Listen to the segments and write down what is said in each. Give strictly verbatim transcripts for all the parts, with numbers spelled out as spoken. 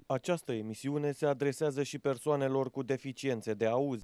Această emisiune se adresează și persoanelor cu deficiențe de auz.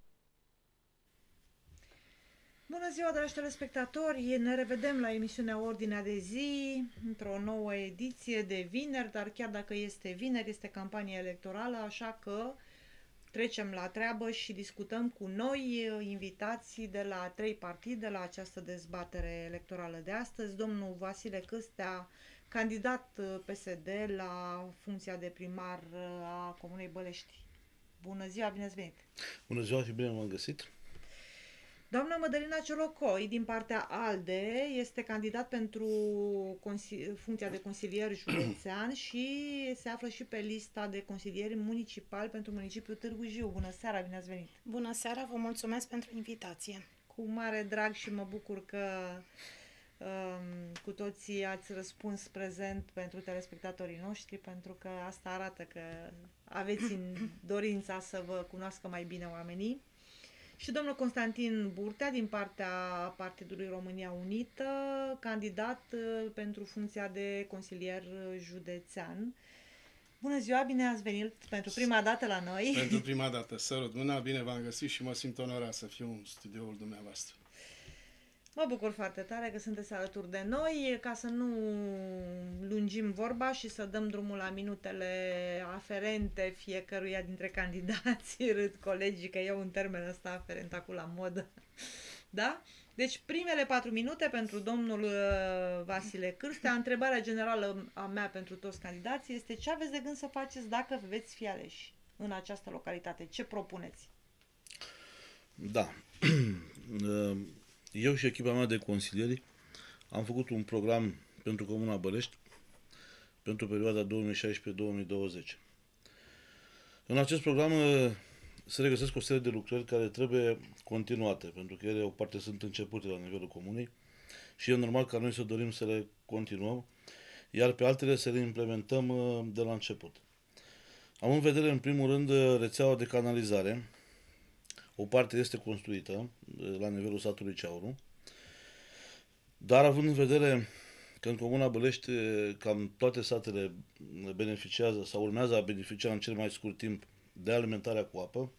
Bună ziua, dragi telespectatori! Ne revedem la emisiunea Ordinea de Zi, într-o nouă ediție de vineri, dar chiar dacă este vineri, este campanie electorală, așa că trecem la treabă și discutăm cu noi, invitații de la trei partide, la această dezbatere electorală de astăzi. Domnul Vasile Câstea, candidat P S D la funcția de primar a Comunei Bălești. Bună ziua, bine ați venit! Bună ziua și bine m-am găsit! Doamna Mădălina Ciolocoi, din partea ALDE, este candidat pentru funcția de consilier județean și se află și pe lista de consilieri municipali pentru municipiul Târgu Jiu. Bună seara, bine ați venit! Bună seara, vă mulțumesc pentru invitație! Cu mare drag și mă bucur că um, cu toții ați răspuns prezent pentru telespectatorii noștri, pentru că asta arată că aveți în dorința să vă cunoască mai bine oamenii. Și domnul Constantin Burtea, din partea Partidului România Unită, candidat pentru funcția de consilier județean. Bună ziua, bine ați venit pentru prima dată la noi. Pentru prima dată, sărut mâna, bine v-am găsit și mă simt onorat să fiu în studioul dumneavoastră. Mă bucur foarte tare că sunteți alături de noi. Ca să nu lungim vorba și să dăm drumul la minutele aferente fiecăruia dintre candidați, râd colegii că e un termen ăsta aferent acum la modă. Da? Deci primele patru minute pentru domnul Vasile Cârstea. Întrebarea generală a mea pentru toți candidații este: ce aveți de gând să faceți dacă veți fi aleși în această localitate? Ce propuneți? Da. Eu și echipa mea de consilieri am făcut un program pentru Comuna Bălești pentru perioada două mii șaisprezece două mii douăzeci. În acest program se regăsesc o serie de lucrări care trebuie continuate, pentru că ele o parte sunt începute la nivelul comunei și e normal ca noi să dorim să le continuăm, iar pe altele să le implementăm de la început. Am în vedere, în primul rând, rețeaua de canalizare. O parte este construită la nivelul satului Ceauru, dar având în vedere că în Comuna Bălești cam toate satele beneficiază sau urmează a beneficia în cel mai scurt timp de alimentarea cu apă,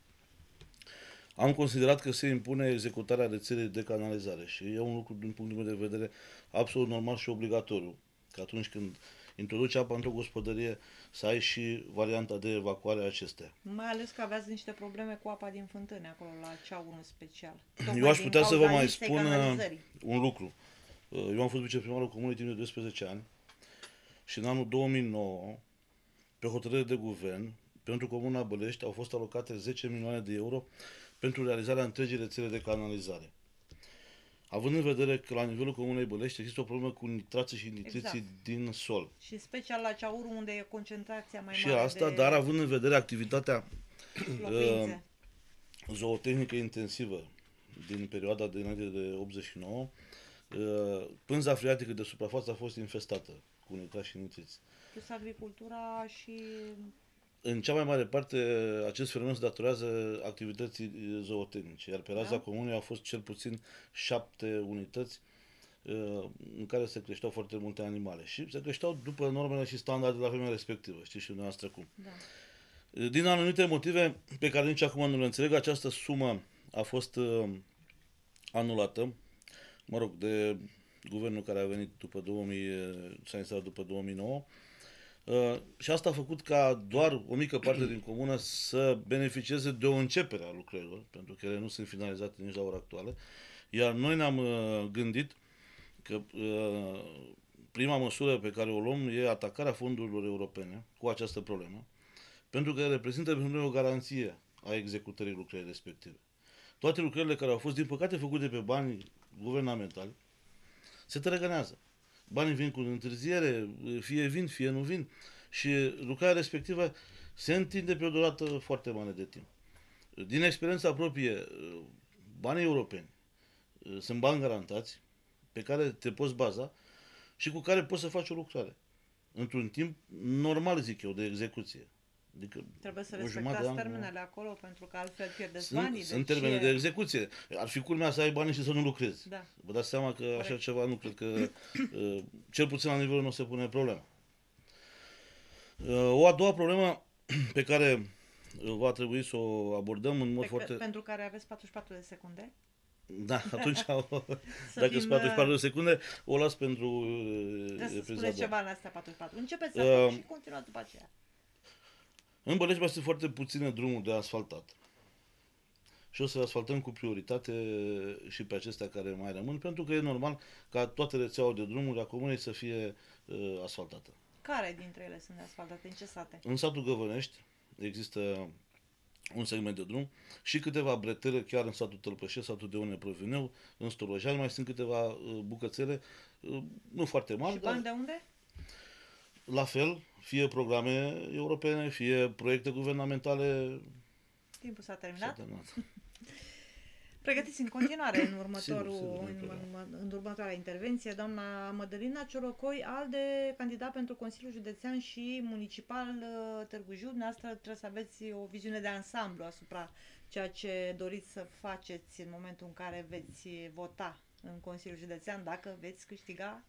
am considerat că se impune executarea rețelei de canalizare și e un lucru, din punctul meu de vedere, absolut normal și obligatoriu, că atunci când introduci apa într-o gospodărie să ai și varianta de evacuare a acestea. Mai ales că aveați niște probleme cu apa din fântâne acolo la Ceauru în special. Eu aș putea să vă mai spun un lucru. Eu am fost viceprimarul comunei timp de doisprezece ani și în anul două mii nouă, pe hotărâre de guvern, pentru Comuna Bălești au fost alocate zece milioane de euro pentru realizarea întregii rețele de canalizare. Având în vedere că la nivelul Comunei Bălești există o problemă cu nitrații și nitriții exact. din sol. Și special la Ceauru, unde e concentrația mai și mare asta, de... dar având în vedere activitatea uh, zootehnică intensivă din perioada de înainte de optzeci și nouă, uh, pânza freatică de suprafață a fost infestată cu nitrați și nitriți. Plus agricultura și... În cea mai mare parte, acest fenomen se datorează activității zootehnice, iar pe raza da? comunei au fost cel puțin șapte unități uh, în care se creșteau foarte multe animale și se creșteau după normele și standardele la vremea respectivă, știți și dumneavoastră cum. Da. Din anumite motive pe care nici acum nu le înțeleg, această sumă a fost uh, anulată, mă rog, de guvernul care a venit după două mii, s-a instalat după două mii nouă. Uh, și asta a făcut ca doar o mică parte din comună să beneficieze de o începere a lucrărilor, pentru că ele nu sunt finalizate nici la ora actuală, iar noi ne-am uh, gândit că uh, prima măsură pe care o luăm e atacarea fondurilor europene cu această problemă, pentru că reprezintă pentru noi o garanție a executării lucrării respective. Toate lucrările care au fost, din păcate, făcute pe bani guvernamentali, se tărăgănează. Banii vin cu întârziere, fie vin, fie nu vin și lucrarea respectivă se întinde pe o durată foarte mare de timp. Din experiența proprie, banii europeni sunt bani garantați pe care te poți baza și cu care poți să faci o lucrare într-un timp normal, zic eu, de execuție. Adică trebuie să respectați termenele acolo, pentru că altfel pierdeți sunt, banii. Sunt deci termene e... de execuție. Ar fi culmea să ai banii și să nu lucrezi. Da. Vă dați seama că așa ceva nu cred că, cel puțin la nivelul nu se pune problema. O a doua problemă pe care va trebui să o abordăm în mod Pe, foarte... Pentru care aveți patruzeci și patru de secunde. Da, atunci, Să dacă sunt patruzeci și patru de secunde, o las pentru Trebuie să repriza a spuneți doua. ceva în astea patruzeci și patru. Începeți Uh, uh, și continuați după aceea. În Bălești mai sunt foarte puține drumuri de asfaltat. Și o să le asfaltăm cu prioritate și pe acestea care mai rămân, pentru că e normal ca toate rețeaua de drumuri a comunei să fie uh, asfaltată. Care dintre ele sunt asfaltate? În ce sate? În satul Găvănești există un segment de drum și câteva bretele chiar în satul Tălpășesc, satul Deone Provineu, în Storojani mai sunt câteva uh, bucățele, uh, nu foarte mari, Și bani dar de unde? la fel, fie programe europene, fie proiecte guvernamentale. Timpul s-a S-a terminat. terminat. Pregătiți în continuare în, următorul, Sigur, sigur, în, următoarea. în, în următoarea intervenție doamna Mădălina Ciorocoi, ALDE, candidat pentru Consiliul Județean și Municipal uh, Târgu Jiu. Dumneavoastră trebuie să aveți o viziune de ansamblu asupra ceea ce doriți să faceți în momentul în care veți vota în Consiliul Județean, dacă veți câștiga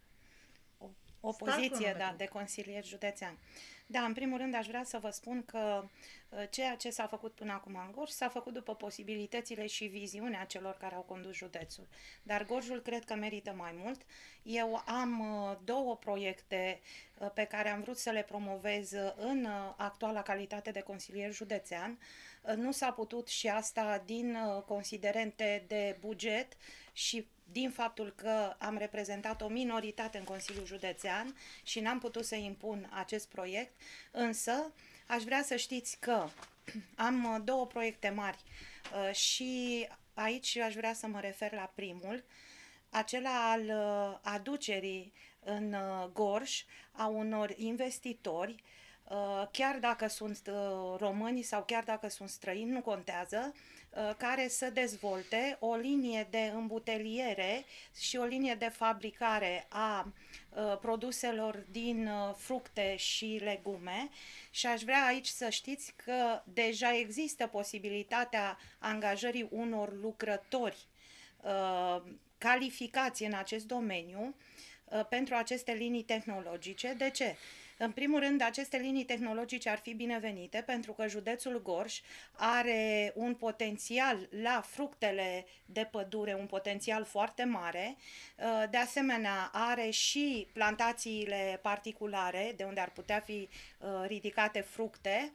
O Start poziție, da, cronometru. de consilier județean. Da, în primul rând aș vrea să vă spun că uh, ceea ce s-a făcut până acum în Gorj s-a făcut după posibilitățile și viziunea celor care au condus județul. Dar Gorjul cred că merită mai mult. Eu am uh, două proiecte uh, pe care am vrut să le promovez uh, în uh, actuala calitate de consilier județean. Uh, nu s-a putut și asta din uh, considerente de buget și din faptul că am reprezentat o minoritate în Consiliul Județean și n-am putut să impun acest proiect, însă aș vrea să știți că am uh, două proiecte mari uh, și aici aș vrea să mă refer la primul, acela al uh, aducerii în uh, Gorj a unor investitori, uh, chiar dacă sunt uh, români sau chiar dacă sunt străini, nu contează, uh, care să dezvolte o linie de îmbuteliere și o linie de fabricare a uh, produselor din uh, fructe și legume. Și aș vrea aici să știți că deja există posibilitatea angajării unor lucrători uh, calificați în acest domeniu uh, pentru aceste linii tehnologice. De ce? În primul rând, aceste linii tehnologice ar fi binevenite pentru că județul Gorj are un potențial la fructele de pădure, un potențial foarte mare. Uh, De asemenea, are și plantațiile particulare de unde ar putea fi uh, ridicate fructe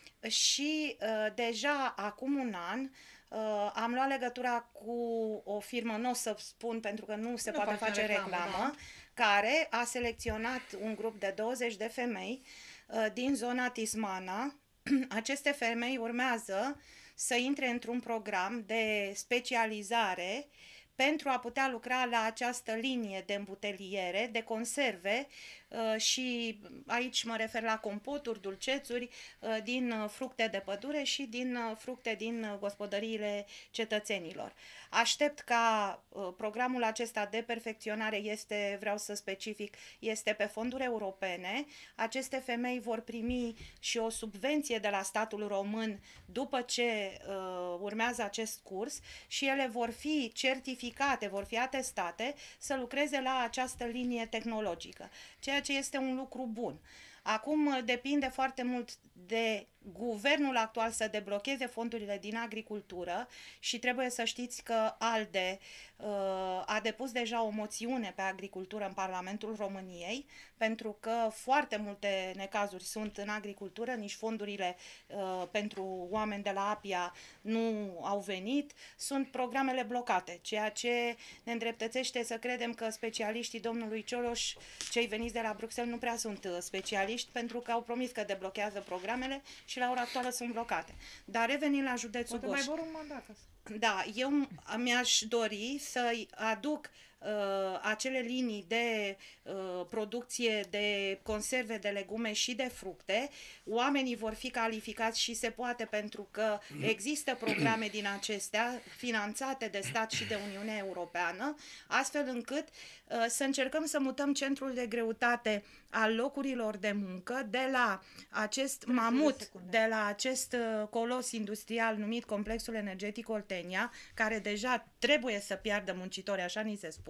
și uh, deja acum un an Uh, am luat legătura cu o firmă, nu o să spun pentru că nu se Nu poate facem face reclamă, reclamă, da. care a selecționat un grup de douăzeci de femei uh, din zona Tismana. Aceste femei urmează să intre într-un program de specializare pentru a putea lucra la această linie de îmbuteliere, de conserve uh, și aici mă refer la compoturi, dulcețuri uh, din uh, fructe de pădure și din uh, fructe din uh, gospodăriile cetățenilor. Aștept ca uh, programul acesta de perfecționare este, vreau să specific, este pe fonduri europene. Aceste femei vor primi și o subvenție de la statul român după ce uh, urmează acest curs și ele vor fi certificate, vor fi atestate să lucreze la această linie tehnologică, ceea ce este un lucru bun. Acum depinde foarte mult de guvernul actual să deblocheze fondurile din agricultură și trebuie să știți că ALDE uh, a depus deja o moțiune pe agricultură în Parlamentul României, pentru că foarte multe necazuri sunt în agricultură, nici fondurile uh, pentru oameni de la APIA nu au venit, sunt programele blocate, ceea ce ne îndreptățește să credem că specialiștii domnului Cioloș, cei veniți de la Bruxelles, nu prea sunt uh, specialiști, pentru că au promis că deblochează programele și la ora actuală sunt blocate. Dar revenind la județul Poate Gorj. mai vor un mandat. Da, eu mi-aș dori să aduc uh, acele linii de uh, producție de conserve de legume și de fructe. Oamenii vor fi calificați și se poate pentru că există programe din acestea finanțate de stat și de Uniunea Europeană, astfel încât uh, să încercăm să mutăm centrul de greutate al locurilor de muncă de la acest mamut, de la acest uh, colos industrial numit Complexul Energetic Oltenia, care deja trebuie să piardă muncitori, așa ni se spune,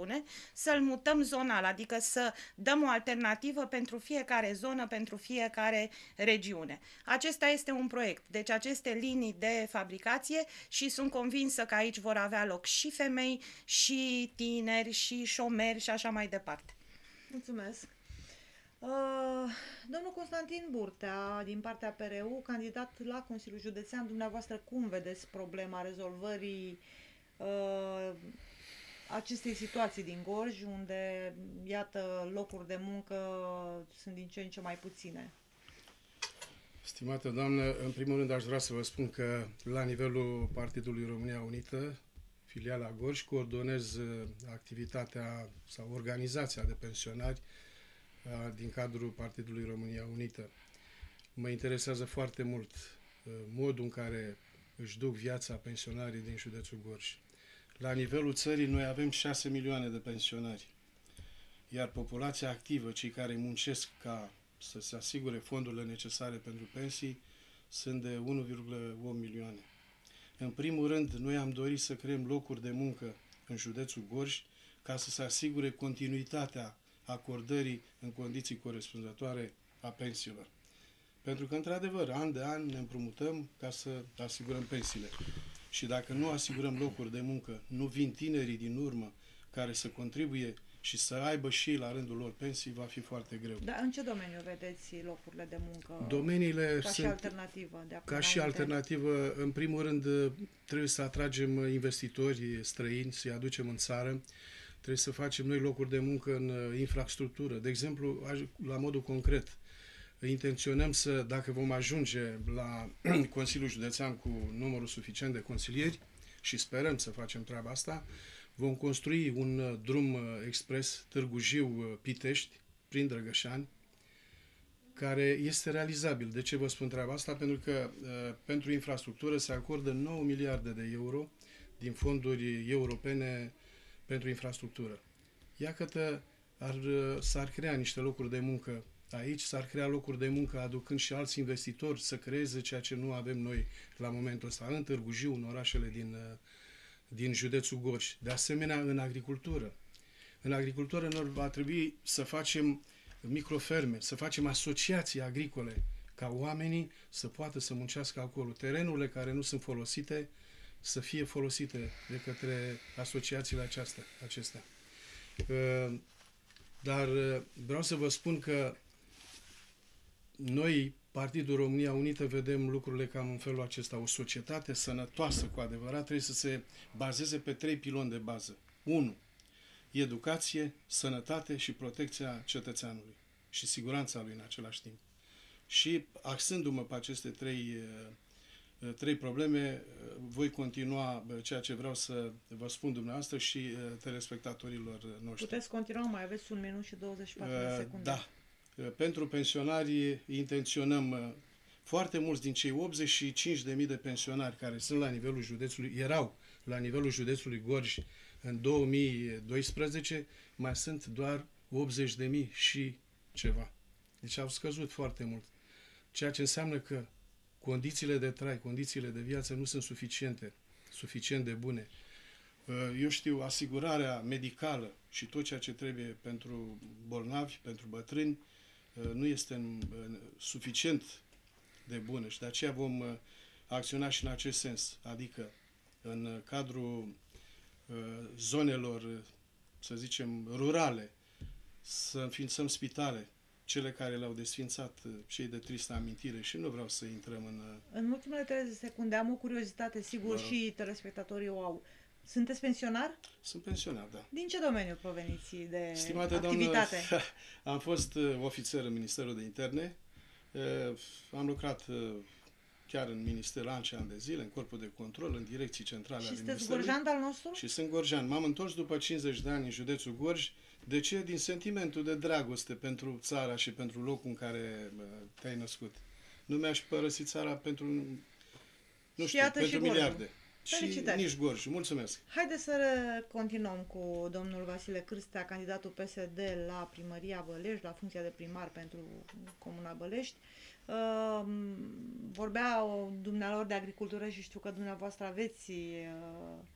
spune, să-l mutăm zonal, adică să dăm o alternativă pentru fiecare zonă, pentru fiecare regiune. Acesta este un proiect, deci aceste linii de fabricație și sunt convinsă că aici vor avea loc și femei, și tineri, și șomeri și așa mai departe. Mulțumesc. Uh, domnul Constantin Burtea, din partea P R U, candidat la Consiliul Județean, dumneavoastră cum vedeți problema rezolvării uh, acestei situații din Gorj, unde, iată, locuri de muncă sunt din ce în ce mai puține? Stimată doamnă, în primul rând aș vrea să vă spun că la nivelul Partidului România Unită, filiala Gorj, coordonez activitatea sau organizația de pensionari din cadrul Partidului România Unită. Mă interesează foarte mult modul în care își duc viața pensionarii din județul Gorj. La nivelul țării noi avem șase milioane de pensionari, iar populația activă, cei care muncesc ca să se asigure fondurile necesare pentru pensii, sunt de unu virgulă opt milioane. În primul rând, noi am dorit să creăm locuri de muncă în județul Gorj ca să se asigure continuitatea acordării în condiții corespunzătoare a pensiilor. Pentru că, într-adevăr, an de an ne împrumutăm ca să asigurăm pensiile. Și dacă nu asigurăm locuri de muncă, nu vin tinerii din urmă care să contribuie și să aibă și ei la rândul lor pensii, va fi foarte greu. Dar în ce domeniu vedeți locurile de muncă? Domeniile ca sunt, și alternativă? De ca și alternativă, în primul rând, trebuie să atragem investitori străini, să-i aducem în țară. Trebuie să facem noi locuri de muncă în infrastructură. De exemplu, la modul concret, intenționăm să, dacă vom ajunge la Consiliul Județean cu numărul suficient de consilieri, și sperăm să facem treaba asta, vom construi un drum expres Târgu Jiu-Pitești, prin Drăgășani, care este realizabil. De ce vă spun treaba asta? Pentru că pentru infrastructură se acordă nouă miliarde de euro din fonduri europene pentru infrastructură. Iată, ar, s-ar crea niște locuri de muncă aici, s-ar crea locuri de muncă aducând și alți investitori să creeze ceea ce nu avem noi la momentul ăsta, în Târgu Jiu, în orașele din, din județul Gorj. De asemenea, în agricultură. În agricultură noi va trebui să facem microferme, să facem asociații agricole, ca oamenii să poată să muncească acolo. Terenurile care nu sunt folosite să fie folosite de către asociațiile acestea. acestea. Dar vreau să vă spun că noi, Partidul România Unită, vedem lucrurile cam în felul acesta. O societate sănătoasă, cu adevărat, trebuie să se bazeze pe trei piloni de bază. unu. Educație, sănătate și protecția cetățeanului și siguranța lui în același timp. Și axându-mă pe aceste trei trei probleme, voi continua ceea ce vreau să vă spun dumneavoastră și telespectatorilor noștri. Puteți continua, mai aveți un minut și douăzeci și patru de secunde. Da. Pentru pensionari intenționăm foarte mulți din cei optzeci și cinci de mii de pensionari care sunt la nivelul județului, erau la nivelul județului Gorj în două mii doisprezece, mai sunt doar optzeci de mii și ceva. Deci au scăzut foarte mult. Ceea ce înseamnă că condițiile de trai, condițiile de viață nu sunt suficiente, suficient de bune. Eu știu, asigurarea medicală și tot ceea ce trebuie pentru bolnavi, pentru bătrâni, nu este suficient de bună și de aceea vom acționa și în acest sens, adică în cadrul zonelor, să zicem, rurale, să înființăm spitale, cele care le-au desfințat cei de tristă amintire și nu vreau să intrăm în... În ultimele treizeci de secunde am o curiozitate, sigur, Vă și telespectatorii o au. Sunteți pensionar? Sunt pensionar, da. Din ce domeniu proveniți de Stimate activitate? Doamnă, am fost ofițer în Ministerul de Interne, am lucrat chiar în minister ani și ani de zile, în corpul de control, în direcții centrale ale Ministerului. Și sunteți gorjan al nostru? Și sunt gorjan. M-am întors după cincizeci de ani în județul Gorj. De ce? Din sentimentul de dragoste pentru țara și pentru locul în care te-ai născut. Nu mi-aș părăsi țara pentru, nu știu, pentru și miliarde. Felicitări. Și nici Gorj. Mulțumesc. Haideți să continuăm cu domnul Vasile Cârstea, candidatul P S D la primăria Bălești, la funcția de primar pentru Comuna Bălești. Uh, vorbea dumnealor de agricultură și știu că dumneavoastră aveți uh,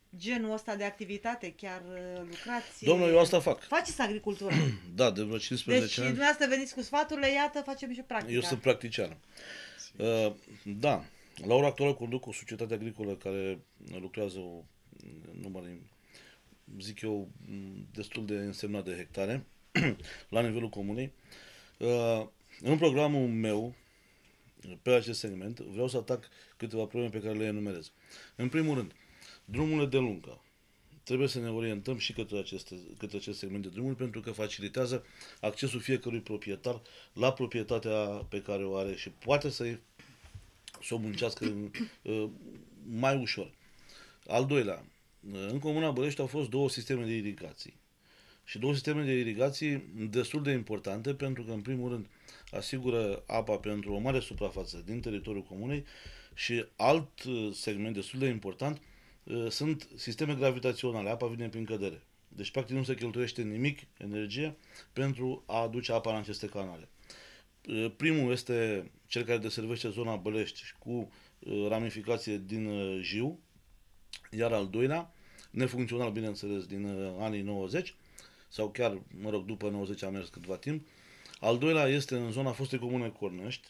genul ăsta de activitate? Chiar uh, lucrați? Domnul, eu asta fac. Faceți agricultură. Da, de vreo cincisprezece Deci ani. dumneavoastră veniți cu sfaturile, iată, facem și practica. Eu sunt practician. Uh, da, la ora actuală conduc o societate agricolă care lucrează o număr, zic eu, destul de însemnat de hectare la nivelul comunei. Uh, în programul meu, pe acest segment, vreau să atac câteva probleme pe care le enumerez. În primul rând, drumurile de lungă. Trebuie să ne orientăm și către, aceste, către acest segment de drumuri pentru că facilitează accesul fiecărui proprietar la proprietatea pe care o are și poate să, să o muncească uh, mai ușor. Al doilea, în Comuna Bălești au fost două sisteme de irigații. Și două sisteme de irigații destul de importante pentru că, în primul rând, asigură apa pentru o mare suprafață din teritoriul comunei și alt segment destul de important sunt sisteme gravitaționale. Apa vine prin cădere. Deci, practic, nu se cheltuiește nimic, energie, pentru a aduce apa în aceste canale. Primul este cel care deservește zona Bălești cu ramificație din Jiu, iar al doilea, nefuncțional, bineînțeles, din anii nouăzeci, sau chiar, mă rog, după nouăzeci a mers câtva timp. Al doilea este în zona fostei comune Cornești,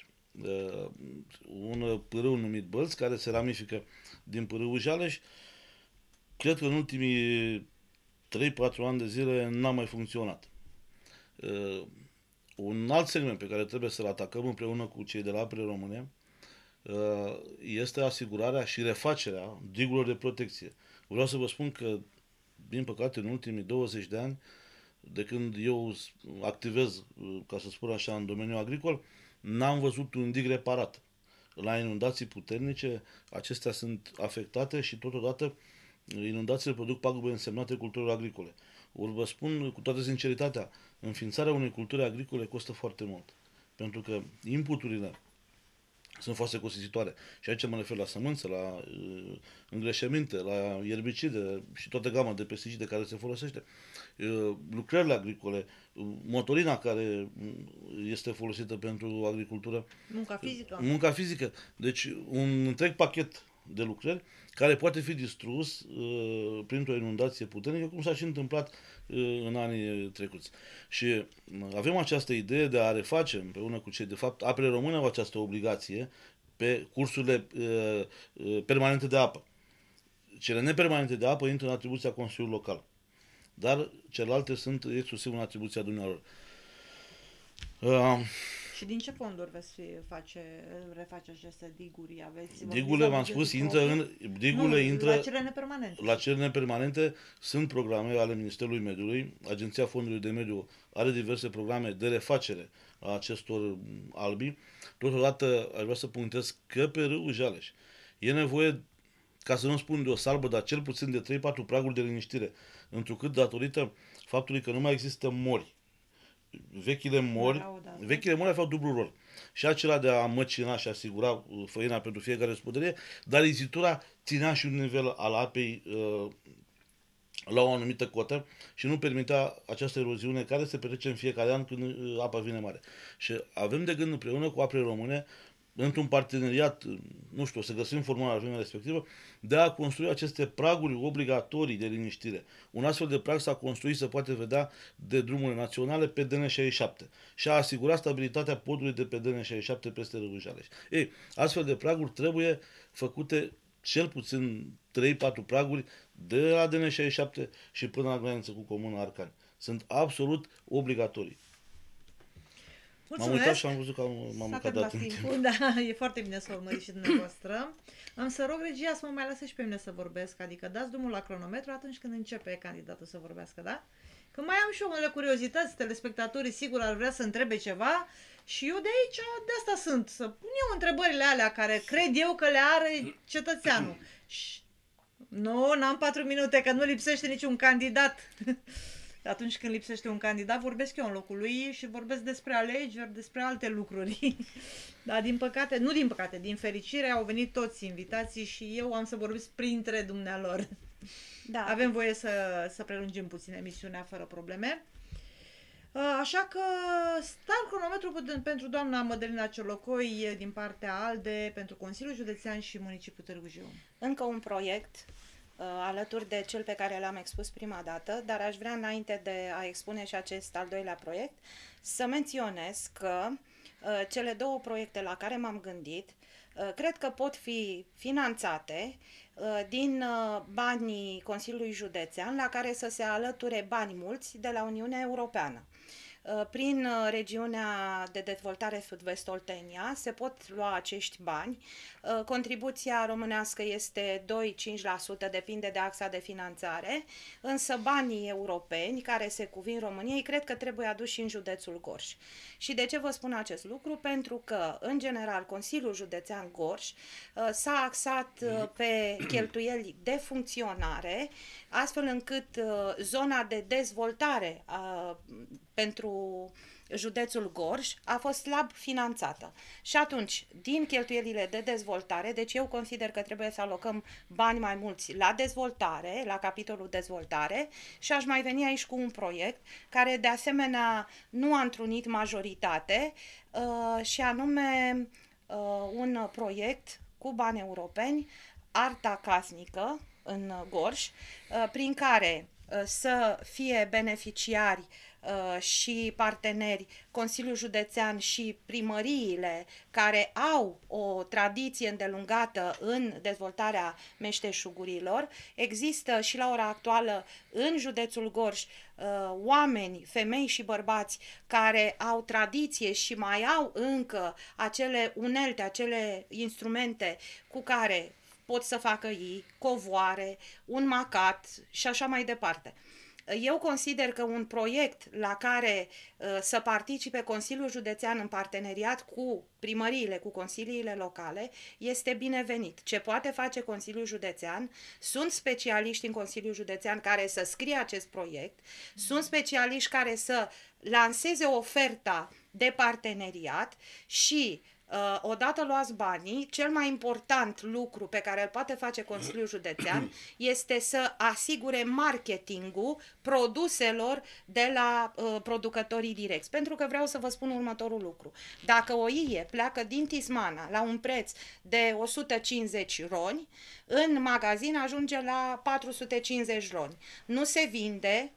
un pârâu numit Bălți, care se ramifică din pârâul Jaleș. Cred că în ultimii trei patru ani de zile n-a mai funcționat. Un alt segment pe care trebuie să-l atacăm împreună cu cei de la Apele Române este asigurarea și refacerea digurilor de protecție. Vreau să vă spun că, din păcate, în ultimii douăzeci de ani, de când eu activez, ca să spun așa, în domeniul agricol, n-am văzut un dig reparat. La inundații puternice, acestea sunt afectate și totodată inundațiile produc pagube însemnate culturilor agricole. Ori vă spun cu toată sinceritatea, înființarea unei culturi agricole costă foarte mult. Pentru că inputurile sunt foarte costisitoare. Și aici mă refer la sămânță, la uh, îngreșăminte, la ierbicide și toată gama de pesticide care se folosește. Uh, lucrările agricole, uh, motorina care este folosită pentru agricultură. Munca fizică. Munca fizică. Deci un întreg pachet de lucrări care poate fi distrus uh, printr-o inundație puternică, cum s-a și întâmplat uh, în anii trecuți. Și avem această idee de a reface împreună cu cei, de fapt, Apele Române au această obligație pe cursurile uh, uh, permanente de apă. Cele nepermanente de apă intră în atribuția Consiliului Local, dar celelalte sunt exclusiv în atribuția dumneavoastră. Uh, Și din ce fonduri veți face, reface aceste diguri? Aveți Digurile, v-am spus, intră în... Digurile nu, intră... La cele nepermanente. La cele nepermanente sunt programe ale Ministerului Mediului. Agenția Fondului de Mediu are diverse programe de refacere a acestor albi. Totodată aș vrea să punctez că pe râul Jaleș e nevoie, ca să nu spun de o salbă, dar cel puțin de trei patru praguri de liniștire. Întrucât, datorită faptului că nu mai există mori, vechile mori, vechile mori aveau dublu rol. Și acela de a măcina și asigura făina pentru fiecare gospodărie, dar izitura ținea și un nivel al apei uh, la o anumită cotă și nu permitea această eroziune care se petrece în fiecare an când uh, apa vine mare. Și avem de gând împreună cu Apele Române, într-un parteneriat, nu știu, o să găsim formula la vremea respectivă, de a construi aceste praguri obligatorii de liniștire. Un astfel de prag s-a construit, se poate vedea, de drumurile naționale pe D N șaizeci și șapte și a asigurat stabilitatea podului de pe D N șaizeci și șapte peste râul Jaleș. Ei, astfel de praguri trebuie făcute cel puțin trei patru praguri de la D N șaizeci și șapte și până la graniță cu Comuna Arcani. Sunt absolut obligatorii. M-am uitat și am văzut că m-am încadrat în timp. Da, e foarte bine să urmăriți și dumneavoastră. Am să rog regia să mă mai lase și pe mine să vorbesc, adică dați drumul la cronometru atunci când începe candidatul să vorbească, da? Că mai am și eu unele curiozități, telespectatorii sigur ar vrea să întrebe ceva și eu de aici, de asta sunt, să pun eu întrebările alea care cred eu că le are cetățeanul. Și... Nu, n-am patru minute, că nu lipsește niciun candidat. Atunci când lipsește un candidat, vorbesc eu în locul lui și vorbesc despre alegeri, despre alte lucruri. Dar din păcate, nu din păcate, din fericire au venit toți invitații și eu am să vorbesc printre dumnealor. Da. Avem voie să, să prelungim puțin emisiunea fără probleme. Așa că start cronometru pentru doamna Mădălina Ciolocoi din partea ALDE pentru Consiliul Județean și Municipiul Târgu Jiu. Încă un proiect alături de cel pe care l-am expus prima dată, dar aș vrea, înainte de a expune și acest al doilea proiect, să menționez că uh, cele două proiecte la care m-am gândit uh, cred că pot fi finanțate uh, din uh, banii Consiliului Județean, la care să se alăture bani mulți de la Uniunea Europeană. Prin regiunea de dezvoltare Sud-Vest Oltenia se pot lua acești bani. Contribuția românească este doi cinci la sută, depinde de axa de finanțare, însă banii europeni care se cuvin României cred că trebuie aduși în județul Gorj. Și de ce vă spun acest lucru? Pentru că, în general, Consiliul Județean Gorj s-a axat pe cheltuieli de funcționare, astfel încât zona de dezvoltare pentru județul Gorj a fost slab finanțată. Și atunci, din cheltuielile de dezvoltare, deci eu consider că trebuie să alocăm bani mai mulți la dezvoltare, la capitolul dezvoltare, și aș mai veni aici cu un proiect care de asemenea nu a întrunit majoritate, uh, și anume uh, un proiect cu bani europeni, Arta Casnică, în Gorj, uh, prin care uh, să fie beneficiari și parteneri Consiliul Județean și primăriile care au o tradiție îndelungată în dezvoltarea meșteșugurilor. Există și la ora actuală în județul Gorj oameni, femei și bărbați care au tradiție și mai au încă acele unelte, acele instrumente cu care pot să facă ei covoare, un macat și așa mai departe. Eu consider că un proiect la care uh, să participe Consiliul Județean în parteneriat cu primăriile, cu consiliile locale, este binevenit. Ce poate face Consiliul Județean? Sunt specialiști în Consiliul Județean care să scrie acest proiect, sunt specialiști care să lanseze oferta de parteneriat și Uh, odată luați banii, cel mai important lucru pe care îl poate face Consiliul Județean este să asigure marketingul produselor de la uh, producătorii direcți. Pentru că vreau să vă spun următorul lucru. Dacă o ie pleacă din Tismana la un preț de o sută cincizeci roni, în magazin ajunge la patru sute cincizeci roni. Nu se vinde,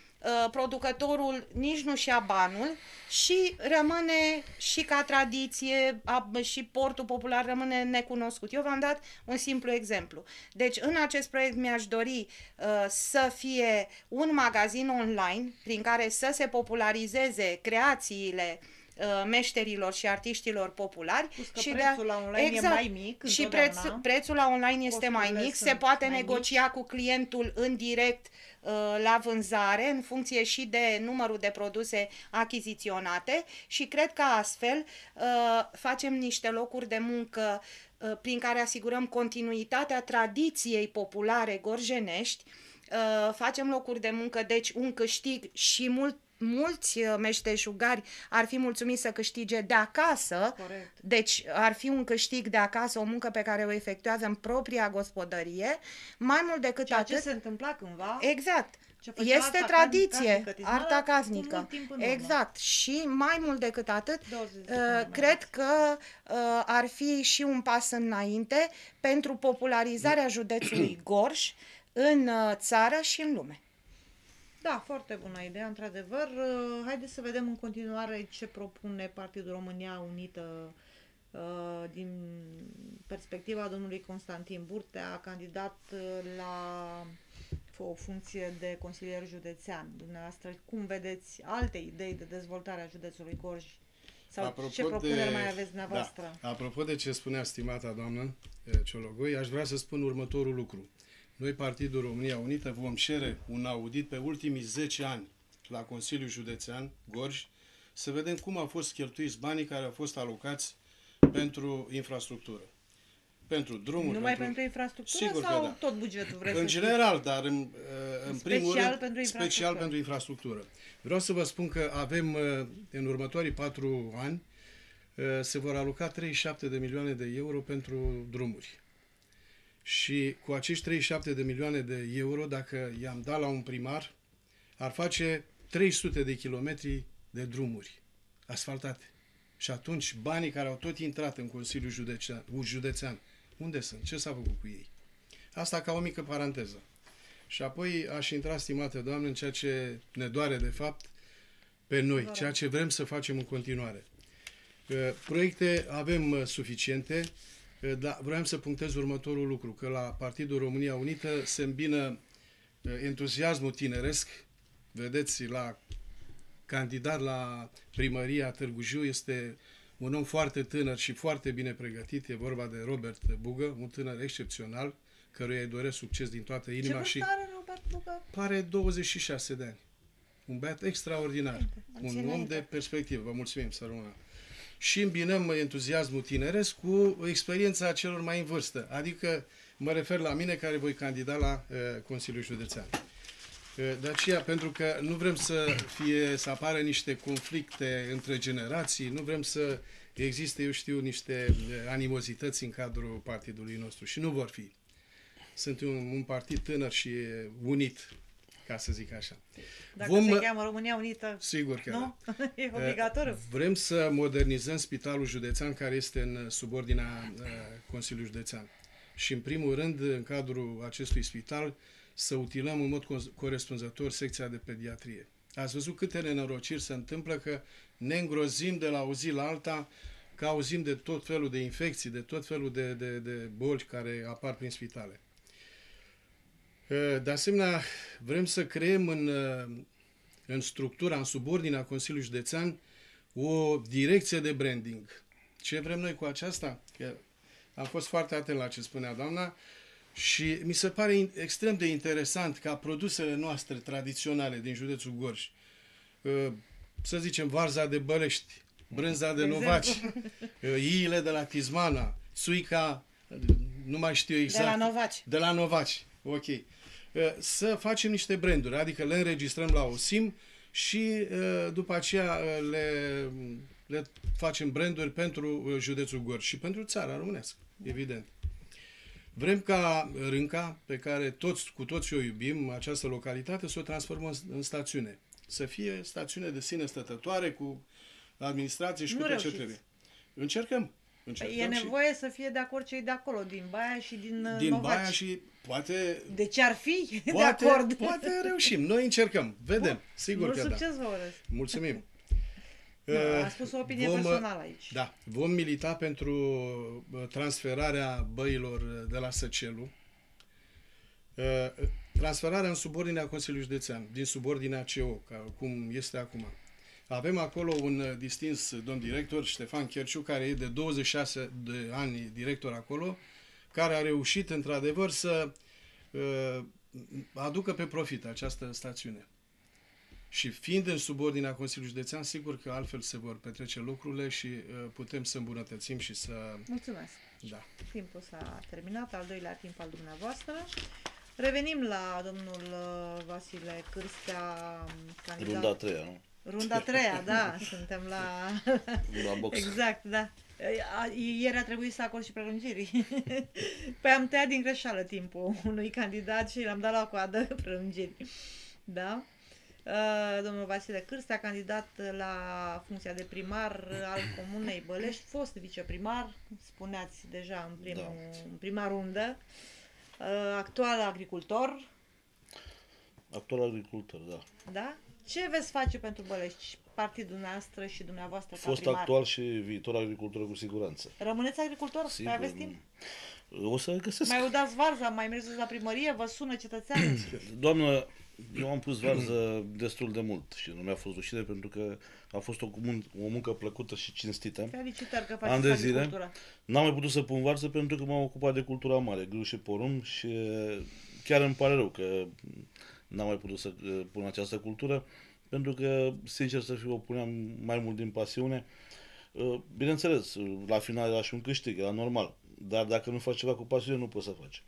producătorul nici nu-și ia banul și rămâne și ca tradiție și portul popular rămâne necunoscut. Eu v-am dat un simplu exemplu. Deci în acest proiect mi-aș dori uh, să fie un magazin online prin care să se popularizeze creațiile meșterilor și artiștilor populari. Și prețul de a... la online exact. e mai mic. Și preț, prețul la online este mai mic, se poate negocia mici. cu clientul în direct uh, la vânzare, în funcție și de numărul de produse achiziționate, și cred că astfel uh, facem niște locuri de muncă uh, prin care asigurăm continuitatea tradiției populare gorjenești, uh, facem locuri de muncă, deci un câștig și mult mulți meșteșugari ar fi mulțumiți să câștige de acasă. Corect. Deci ar fi un câștig de acasă, o muncă pe care o efectuează în propria gospodărie. Mai mult decât Ceea atât... ce se întâmpla cândva. Exact. Este arta tradiție, casnică, arta casnică. Exact. Și mai mult decât atât, uh, cred că uh, ar fi și un pas înainte pentru popularizarea județului Gorj în uh, țară și în lume. Da, foarte bună idee, într-adevăr. Haideți să vedem în continuare ce propune Partidul România Unită din perspectiva domnului Constantin Burtea, candidat la o funcție de consilier județean. Dumneavoastră, cum vedeți alte idei de dezvoltare a județului Gorj? Sau apropo ce propuneri de, mai aveți dumneavoastră? Da, apropo de ce spunea stimata doamnă Ciologoi, aș vrea să spun următorul lucru. Noi, Partidul România Unită, vom cere un audit pe ultimii zece ani la Consiliul Județean Gorj, să vedem cum au fost cheltuiți banii care au fost alocați pentru infrastructură. Pentru drumuri. Numai pentru, pentru infrastructură sigur sau că da. tot bugetul vreți în să general, știți? Dar în, în primul rând, pentru special pentru infrastructură. Vreau să vă spun că avem, în următorii patru ani, se vor aloca treizeci și șapte de milioane de euro pentru drumuri. Și cu acești treizeci și șapte de milioane de euro, dacă i-am dat la un primar, ar face trei sute de kilometri de drumuri asfaltate. Și atunci banii care au tot intrat în Consiliul Județean, județean unde sunt? Ce s-a făcut cu ei? Asta ca o mică paranteză. Și apoi aș intra, stimată doamnă, în ceea ce ne doare de fapt pe noi, ceea ce vrem să facem în continuare. Proiecte avem suficiente, dar vreau să punctez următorul lucru, că la Partidul România Unită se îmbină entuziasmul tineresc. Vedeți, la candidat la primăria Târgu Jiu este un om foarte tânăr și foarte bine pregătit, e vorba de Robert Bugă, un tânăr excepțional, căruia îi doresc succes din toată inima. Ce și are Robert Bugă? pare douăzeci și șase de ani. Un băiat extraordinar, un om de perspectivă. Vă mulțumim, să rămână. Și îmbinăm entuziasmul tineresc cu experiența celor mai în vârstă, adică mă refer la mine care voi candida la uh, Consiliul Județean. Uh, de aceea, pentru că nu vrem să fie, să apară niște conflicte între generații, nu vrem să existe, eu știu, niște uh, animozități în cadrul partidului nostru și nu vor fi. Sunt un, un partid tânăr și unit, ca să zic așa. Dacă Vom, se cheamă România Unită, sigur că nu? da. E obligatoriu. Vrem să modernizăm Spitalul Județean, care este în subordinea uh, Consiliului Județean. Și în primul rând, în cadrul acestui spital, să utilăm în mod corespunzător secția de pediatrie. Ați văzut câte nenorociri se întâmplă, că ne îngrozim de la o zi la alta, că auzim de tot felul de infecții, de tot felul de, de, de boli care apar prin spitale. De asemenea, vrem să creăm în, în structura, în subordinea Consiliului Județean, o direcție de branding. Ce vrem noi cu aceasta? Că am fost foarte atent la ce spunea doamna și mi se pare extrem de interesant ca produsele noastre tradiționale din județul Gorj, să zicem varza de Bălești, brânza de Novaci, iile de la Tizmana, suica, nu mai știu exact. De la Novaci. De la Novaci, ok. Să facem niște branduri, adică le înregistrăm la O S I M și după aceea le, le facem branduri pentru județul Gorj și pentru țara românească, evident. Vrem ca Rânca, pe care toți, cu toți o iubim, această localitate, să o transformăm în stațiune. Să fie stațiune de sine stătătoare, cu administrație și Nu cu tot ce reușiți. trebuie. Încercăm. Încercăm E și nevoie să fie de acord cei de acolo, din Baia și din, din Novaci. Baia și poate, De ce ar fi poate, de acord? poate reușim. Noi încercăm. Vedem. Sigur Mult că da. succes vă urez. Mulțumim. Nu, a spus o opinie Vom, personală aici. Da, vom milita pentru uh, transferarea băilor de la Săcelu, uh, transferarea în subordinea Consiliului Județean, din subordinea C O, ca cum este acum. Avem acolo un distins domn director, Ștefan Cherciu, care e de douăzeci și șase de ani director acolo, care a reușit într-adevăr să uh, aducă pe profit această stațiune. Și fiind în subordinea Consiliului Județean, sigur că altfel se vor petrece lucrurile și uh, putem să îmbunătățim și să... Mulțumesc. Da. Timpul s-a terminat, al doilea timp al dumneavoastră. Revenim la domnul uh, Vasile Cârstea, candidat. Runda a treia, nu? Runda a treia, da, suntem la... La box. Exact, da. A- Ieri a trebuit să acord și prelungiri. Păi am tăiat din greșeală timpul unui candidat și l-am dat la coadă prelungiri. Da? Uh, Domnul Vasile Cârstea, candidat la funcția de primar al Comunei Bălești, fost viceprimar, spuneați deja în, primul, Da. în prima rundă, uh, actual agricultor, Actual agricultor, da. da? Ce veți face pentru Bălești, partidul noastră și dumneavoastră ca Fost primar? actual și viitor agricultor cu siguranță. Rămâneți agricultor? Sigur. Mai aveți timp? O să găsesc. Mai udați varza, mai mergeți la primărie, vă sună cetățeanul. Doamnă, eu am pus varză destul de mult și nu mi-a fost rușine pentru că a fost o, mun- o muncă plăcută și cinstită. Felicitări că An faceți de zile. agricultura. N-am mai putut să pun varză pentru că m-am ocupat de cultura mare, grâu și porumb și chiar îmi pare rău că n-am mai putut să uh, pun această cultură pentru că, sincer să fiu, o puneam mai mult din pasiune. Uh, Bineînțeles, la final era și un câștig, era normal, dar dacă nu faci ceva cu pasiune, nu poți să faci.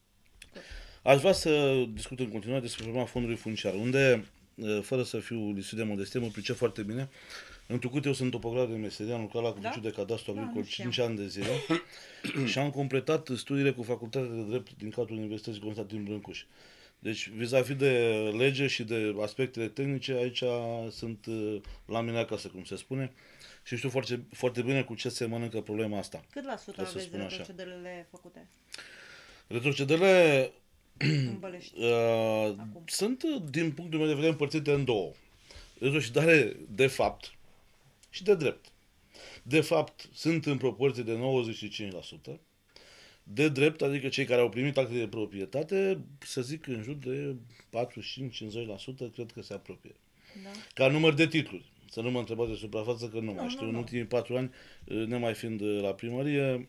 Aș vrea să discut în continuare despre problema fondului funciar, unde, uh, fără să fiu lipsit de modestie, mă pricep foarte bine. Întrucât eu sunt topograf de meserie, am lucrat la Colegiul Da? de Cadastru Da, Agricol nu știam. cinci ani de zile și am completat studiile cu facultatea de drept din cadrul Universității Constantin Brâncuș. Deci, vis-a-vis de lege și de aspectele tehnice, aici sunt uh, la mine acasă, cum se spune, și știu foarte, foarte bine cu ce se mănâncă problema asta. Cât la sută Ca să aveți de spun la așa. procedurele făcute? Retrocedările Îmbălești. uh, sunt, din punctul meu de vedere, împărțite în două. Retrocedare de fapt și de drept. De fapt, sunt în proporție de nouăzeci și cinci la sută. De drept, adică cei care au primit acte de proprietate, să zic în jur de patruzeci și cinci la cincizeci la sută, cred că se apropie. Da. Ca număr de titluri. Să nu mă întrebați de suprafață, că nu mai Nu, știu. nu, În nu. ultimii patru ani, nemai fiind la primărie,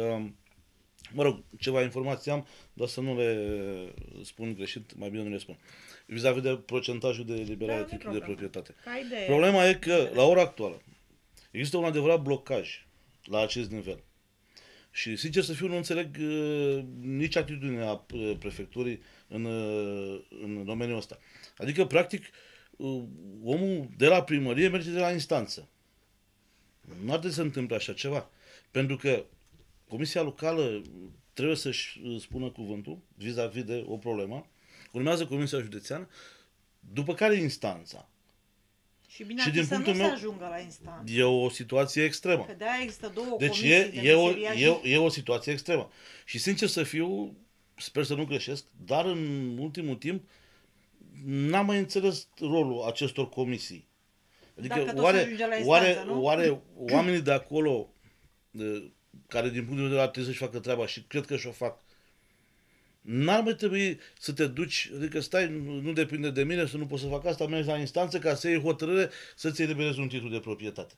mă rog, ceva informații am, dar să nu le spun greșit, mai bine nu le spun. Vis-a-vis de procentajul de eliberare Da, de nu-i titluri de problemă. proprietate. Ca idee. Problema e că, la ora actuală, există un adevărat blocaj la acest nivel. Și, sincer să fiu, nu înțeleg uh, nici atitudinea uh, prefecturii în, uh, în domeniul ăsta. Adică, practic, uh, omul de la primărie merge de la instanță. Nu ar trebui să întâmple așa ceva. Pentru că Comisia Locală trebuie să-și uh, spună cuvântul vis-a-vis de o problemă. Urmează Comisia Județeană, după care instanța. Și bine Și ar fi din să nu punctul se meu- ajungă la instanță. E o situație extremă. Că de-aia există două Deci comisii e, de e, o, meseriași. e, e o situație extremă. Și sincer să fiu, sper să nu greșesc, dar în ultimul timp n-am mai înțeles rolul acestor comisii. Adică Dacă tot se oare, ajunge la instanță, oare, nu? oare oamenii de acolo, de, care din punct de vedere ar trebui să-și facă treaba și cred că și-o fac, n-ar mai trebui să te duci, adică stai, nu, nu depinde de mine, să nu poți să fac asta, mergi la instanță ca să iei hotărâre să-ți eliberezi un titlu de proprietate.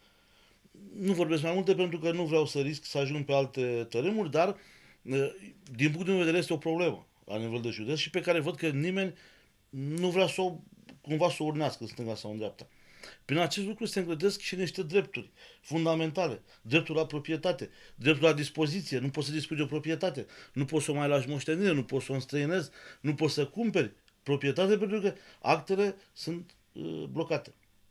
Nu vorbesc mai multe pentru că nu vreau să risc să ajung pe alte tărâmuri, dar din punctul meu de vedere este o problemă la nivel de județ și pe care văd că nimeni nu vrea să o, cumva să o urnească în stânga sau în dreapta. Prin acest lucru se îngrădesc și niște drepturi fundamentale. Dreptul la proprietate, dreptul la dispoziție. Nu poți să dispui de o proprietate. Nu poți să o mai lași moștenire, nu poți să o înstrăinezi, nu poți să cumperi proprietate pentru că actele sunt uh, blocate.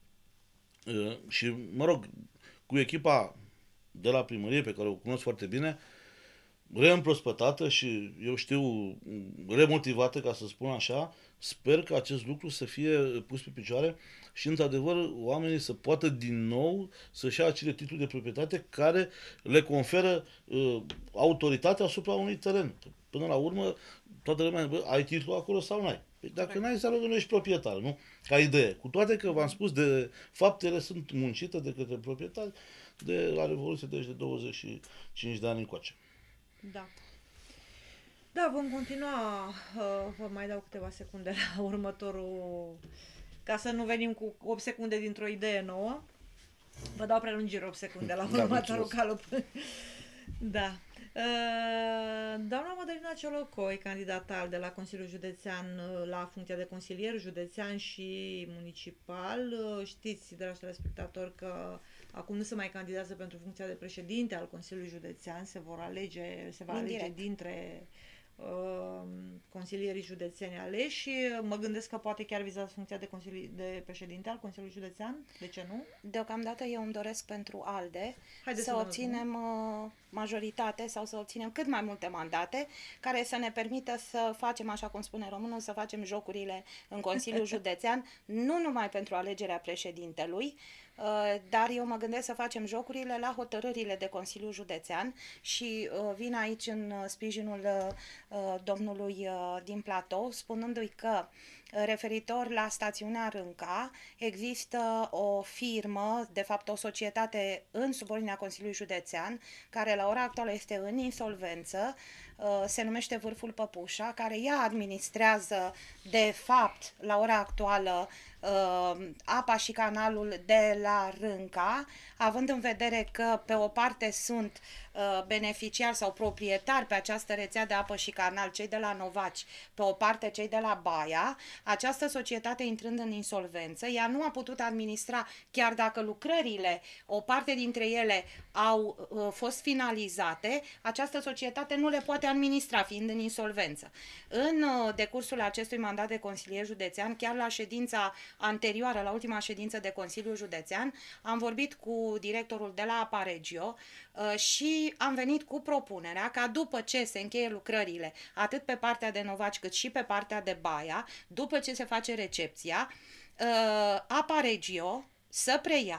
Uh, și, mă rog, cu echipa de la primărie, pe care o cunosc foarte bine, reîmprospătată și, eu știu, remotivată, ca să spun așa, sper că acest lucru să fie pus pe picioare și, într-adevăr, oamenii să poată din nou să-și ia acele titluri de proprietate care le conferă uh, autoritatea asupra unui teren. Până la urmă, toată lumea, bă, ai titlu acolo sau n-ai? Păi dacă n-ai, înseamnă că nu ești proprietar, nu? Ca idee. Cu toate că, v-am spus, de faptele sunt muncite de către proprietari de la Revoluție, deci de douăzeci și cinci de ani încoace. Da. Da, vom continua. Uh, vă mai dau câteva secunde la următorul, ca să nu venim cu opt secunde dintr-o idee nouă. Vă dau prelungiri opt secunde la Da, următorul calup. Da. Uh, doamna Mădălina Ciolocoi, candidatal de la Consiliul Județean uh, la funcția de consilier județean și municipal. Uh, știți, dragi telespectatori, că acum nu se mai candidează pentru funcția de președinte al Consiliului Județean, se vor alege, se va alege Indirect. dintre uh, consilierii județeni aleși și mă gândesc că poate chiar vizați funcția de, consili- de președinte al Consiliului Județean, de ce nu? Deocamdată eu îmi doresc pentru ALDE Haideți să să ne obținem uh, majoritate sau să obținem cât mai multe mandate care să ne permită să facem, așa cum spune românul, să facem jocurile în Consiliul Județean, nu numai pentru alegerea președintelui, uh, dar eu mă gândesc să facem jocurile la hotărârile de Consiliul Județean și uh, vin aici în uh, sprijinul uh, domnului uh, din platou, spunându-i că referitor la stațiunea Rânca, există o firmă, de fapt o societate în subordinea Consiliului Județean, care la ora actuală este în insolvență, se numește Vârful Păpușa, care ea administrează, de fapt, la ora actuală, apa și canalul de la Rânca, având în vedere că pe o parte sunt beneficiari sau proprietari pe această rețea de apă și canal, cei de la Novaci, pe o parte cei de la Baia, această societate intrând în insolvență, ea nu a putut administra, chiar dacă lucrările, o parte dintre ele au uh, fost finalizate, această societate nu le poate administra, fiind în insolvență. În uh, decursul acestui mandat de consilier județean, chiar la ședința anterioară, la ultima ședință de Consiliu Județean, am vorbit cu directorul de la Aparegio uh, și am venit cu propunerea ca după ce se încheie lucrările, atât pe partea de Novaci cât și pe partea de Baia, după ce se face recepția, uh, Aparegio să preia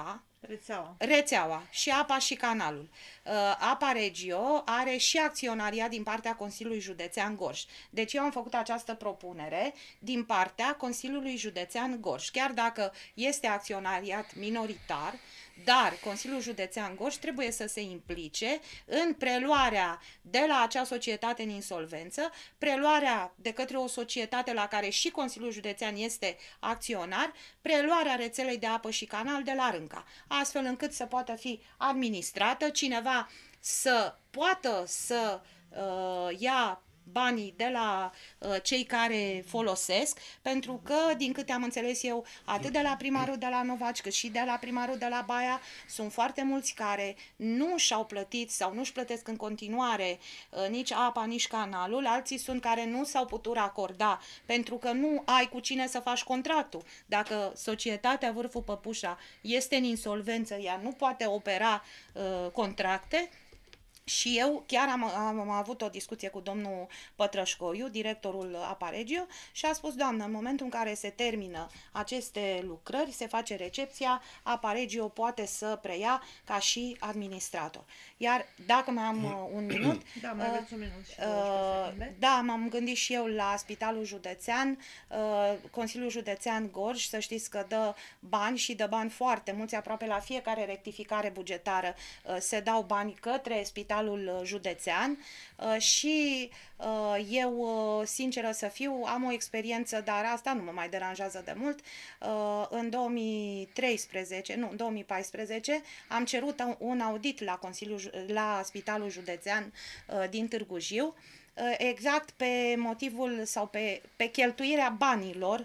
Rețeaua. Rețeaua și apa și canalul. Uh, Apa Regio are și acționariat din partea Consiliului Județean Gorj. Deci eu am făcut această propunere din partea Consiliului Județean Gorj. Chiar dacă este acționariat minoritar, dar Consiliul Județean Gorj trebuie să se implice în preluarea de la acea societate în insolvență, preluarea de către o societate la care și Consiliul Județean este acționar, preluarea rețelei de apă și canal de la Rânca, astfel încât să poată fi administrată, cineva să poată să uh, ia banii de la uh, cei care folosesc, pentru că, din câte am înțeles eu, atât de la primarul de la Novaci, cât și de la primarul de la Baia, sunt foarte mulți care nu și-au plătit sau nu-și plătesc în continuare uh, nici apa, nici canalul, alții sunt care nu s-au putut acorda, pentru că nu ai cu cine să faci contractul. Dacă societatea Vârful Păpușa este în insolvență, ea nu poate opera uh, contracte. Și eu chiar am, am, am avut o discuție cu domnul Pătrășcoiu, directorul Apa Regio, și a spus: doamnă, în momentul în care se termină aceste lucrări, se face recepția, Apa Regio poate să preia ca și administrator. Iar dacă mai am uh, un minut... Da, mai aveți un minut și uh, Da, m-am gândit și eu la Spitalul Județean, uh, Consiliul Județean Gorj, să știți că dă bani și dă bani foarte mulți, aproape la fiecare rectificare bugetară uh, se dau bani către Spitalul Județean uh, și uh, eu, uh, sinceră să fiu, am o experiență, dar asta nu mă mai deranjează de mult. Uh, în două mii treisprezece, nu, în două mii paisprezece am cerut un audit la, Consiliul, la Spitalul Județean uh, din Târgu Jiu, exact pe motivul sau pe, pe cheltuirea banilor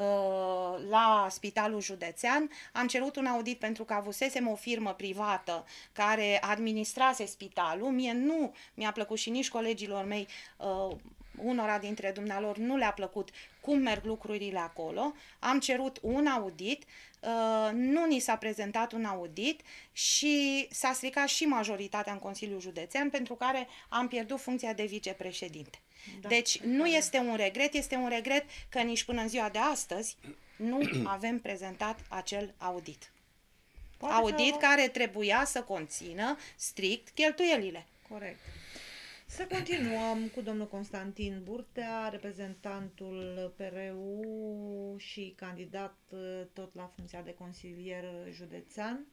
uh, la Spitalul Județean. Am cerut un audit pentru că avusesem o firmă privată care administrase spitalul. Mie nu mi-a plăcut și nici colegilor mei, uh, unora dintre dumnealor nu le-a plăcut cum merg lucrurile acolo. Am cerut un audit, uh, nu ni s-a prezentat un audit și s-a stricat și majoritatea în Consiliul Județean, pentru care am pierdut funcția de vicepreședinte. Da. Deci nu este un regret, este un regret că nici până în ziua de astăzi nu avem prezentat acel audit. Poate audit că... care trebuia să conțină strict cheltuielile. Corect. Să continuăm cu domnul Constantin Burtea, reprezentantul P R U și candidat tot la funcția de consilier județean.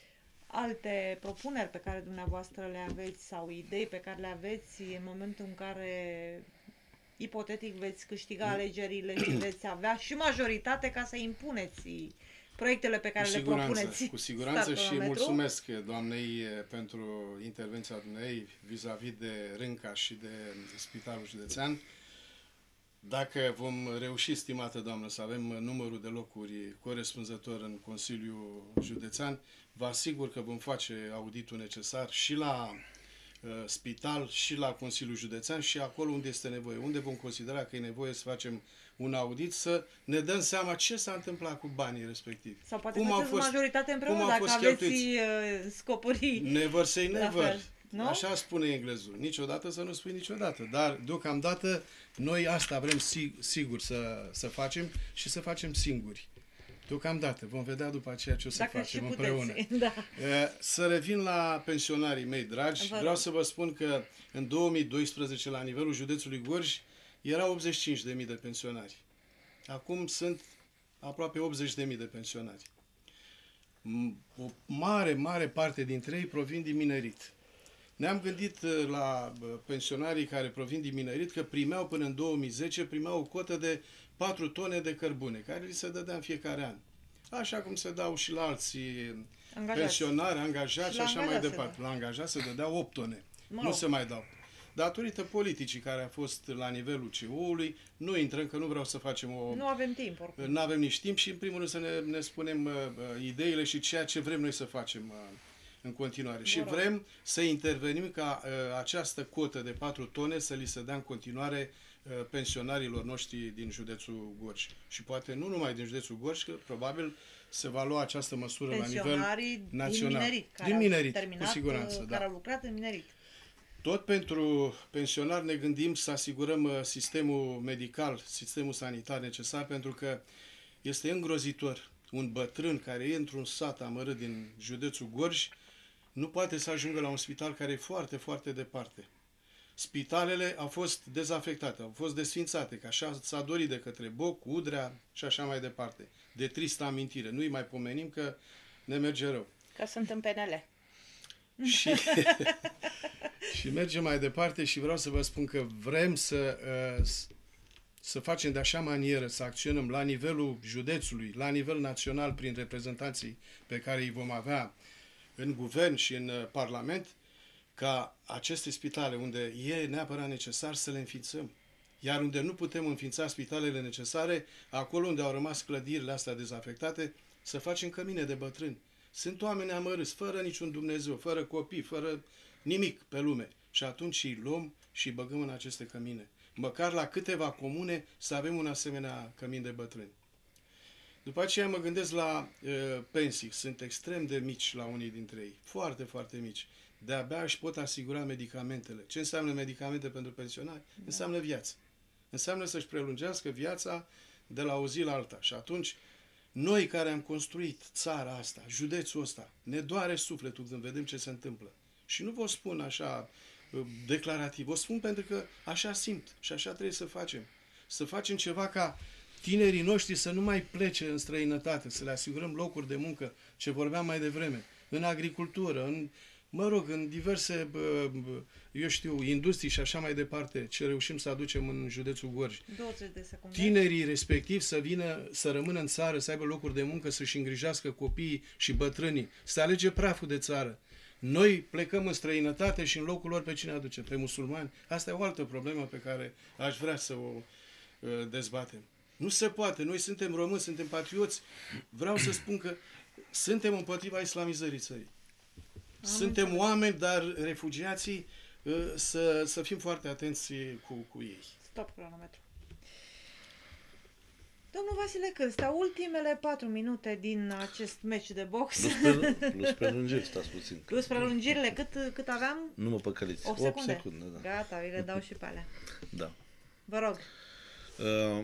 Alte propuneri pe care dumneavoastră le aveți sau idei pe care le aveți în momentul în care ipotetic veți câștiga alegerile și veți avea și majoritate ca să impuneți proiectele pe care cu le siguranță, propuneți. Cu siguranță și mulțumesc doamnei pentru intervenția dumneei vis-a-vis de Rânca și de Spitalul Județean. Dacă vom reuși, stimată doamnă, să avem numărul de locuri corespunzător în Consiliul Județean, vă asigur că vom face auditul necesar și la uh, spital și la Consiliul Județean și acolo unde este nevoie, unde vom considera că e nevoie să facem un audit, să ne dăm seama ce s-a întâmplat cu banii respectivi. Sau poate cum faceți fost, majoritate împreună dacă aveți cheltuiți. scopuri. Never say never. Nu? Așa spune englezul. Niciodată să nu spui niciodată. Dar deocamdată noi asta vrem sigur să, să facem și să facem singuri. Deocamdată. Vom vedea după aceea ce o să Dacă facem puteți, împreună. Da. Să revin la pensionarii mei dragi. Vă Vreau rog. să vă spun că în două mii doisprezece, la nivelul județului Gorj, erau optzeci și cinci de mii de pensionari. Acum sunt aproape optzeci de mii de pensionari. O mare, mare parte dintre ei provin din minerit. Ne-am gândit la pensionarii care provin din minerit că primeau până în două mii zece primeau o cotă de patru tone de cărbune, care li se dădea în fiecare an. Așa cum se dau și la alții Angajați. pensionari, angajați și, Și la așa mai angajați departe. se La angajați se dădeau opt tone. Mă Nu rog. se mai dau. Datorită politicii care a fost la nivelul C E O-ului, nu intrăm, că nu vreau să facem o... Nu avem timp, oricum. Nu avem nici timp și, în primul rând, să ne, ne spunem uh, uh, ideile și ceea ce vrem noi să facem uh, în continuare. Și rog. vrem să intervenim ca uh, această cotă de patru tone să li se dea în continuare uh, pensionarilor noștri din județul Gorj. Și poate nu numai din județul Gorj, că probabil se va lua această măsură la nivel Pensionarii național. din minerit, care Din au minerit, terminat, cu siguranță, care da. au lucrat în minerit. Tot pentru pensionari ne gândim să asigurăm uh, sistemul medical, sistemul sanitar necesar, pentru că este îngrozitor. un bătrân care e într-un sat amărât din județul Gorj, nu poate să ajungă la un spital care e foarte, foarte departe. Spitalele au fost dezafectate, au fost desfințate, că așa s-a dorit de către Boc, Udrea și așa mai departe. De tristă amintire. Nu-i mai pomenim că ne merge rău. Că sunt în P N L. Și, și mergem mai departe și vreau să vă spun că vrem să, uh, să facem de așa manieră, să acționăm la nivelul județului, la nivel național, prin reprezentanții pe care îi vom avea în guvern și în uh, Parlament, ca aceste spitale unde e neapărat necesar să le înființăm. Iar unde nu putem înființa spitalele necesare, acolo unde au rămas clădirile astea dezafectate, să facem cămine de bătrâni. Sunt oameni amărâți, fără niciun Dumnezeu, fără copii, fără nimic pe lume. Și atunci îi luăm și îi băgăm în aceste cămine. Măcar la câteva comune să avem un asemenea cămin de bătrâni. După aceea mă gândesc la uh, pensii. Sunt extrem de mici la unii dintre ei. Foarte, foarte mici. De-abia își pot asigura medicamentele. Ce înseamnă medicamente pentru pensionari? Da. Înseamnă viață. Înseamnă să-și prelungească viața de la o zi la alta. Și atunci, noi care am construit țara asta, județul ăsta, ne doare sufletul când vedem ce se întâmplă. Și nu vă spun așa declarativ, vă spun pentru că așa simt și așa trebuie să facem. Să facem ceva ca tinerii noștri să nu mai plece în străinătate, să le asigurăm locuri de muncă, ce vorbeam mai devreme, în agricultură, în, mă rog, în diverse, eu știu, industrii și așa mai departe, ce reușim să aducem în județul Gorj. douăzeci de secunde. Tinerii respectiv să vină, să rămână în țară, să aibă locuri de muncă, să-și îngrijească copiii și bătrânii, să alege praful de țară. Noi plecăm în străinătate și în locul lor pe cine aducem? Pe musulmani? Asta e o altă problemă pe care aș vrea să o uh, dezbatem. Nu se poate. Noi suntem români, suntem patrioți. Vreau să spun că suntem împotriva islamizării țării. Am suntem înțeles. Oameni, dar refugiații uh, să, să fim foarte atenți cu, cu ei. Stop cronometru. Domnul Vasile Cârstea, ultimele patru minute din acest meci de box. Plus prelungiri, stați puțin. Plus prelungirile, cât, cât aveam? Nu mă păcăliți. opt secunde. opt secunde, da. Gata, vi le dau și pe alea. Da. Vă rog. Uh,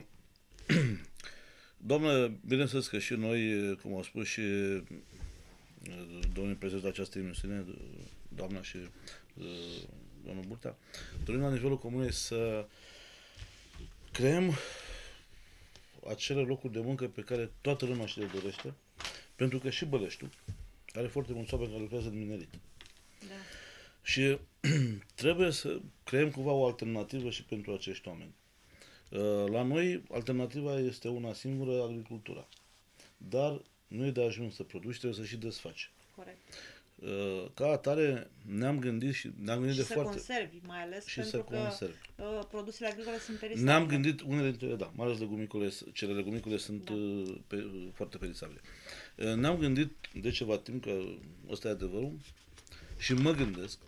Doamnă, bineînțeles că și noi, cum au spus și domnul președinte de această emisiune, doamna și uh, domnul Burtea, dorim la nivelul comunei să creăm acele locuri de muncă pe care toată lumea și le dorește, pentru că și Băleștiul are foarte mulți oameni care lucrează în minerit. Da. Și trebuie să creăm cumva o alternativă și pentru acești oameni. La noi, alternativa este una singură, agricultura. Dar nu e de ajuns să produci, trebuie să și desfaci. Corect. Ca atare ne-am gândit și ne-am gândit și de să foarte... conservi, mai ales și pentru să că conservi. Uh, produsele agricole sunt perisabile. Ne-am gândit, unele dintre ele, da, mai ales legumicole, cele legumicole sunt da. pe, foarte perisabile. Ne-am gândit de ceva timp că ăsta e adevărul și mă gândesc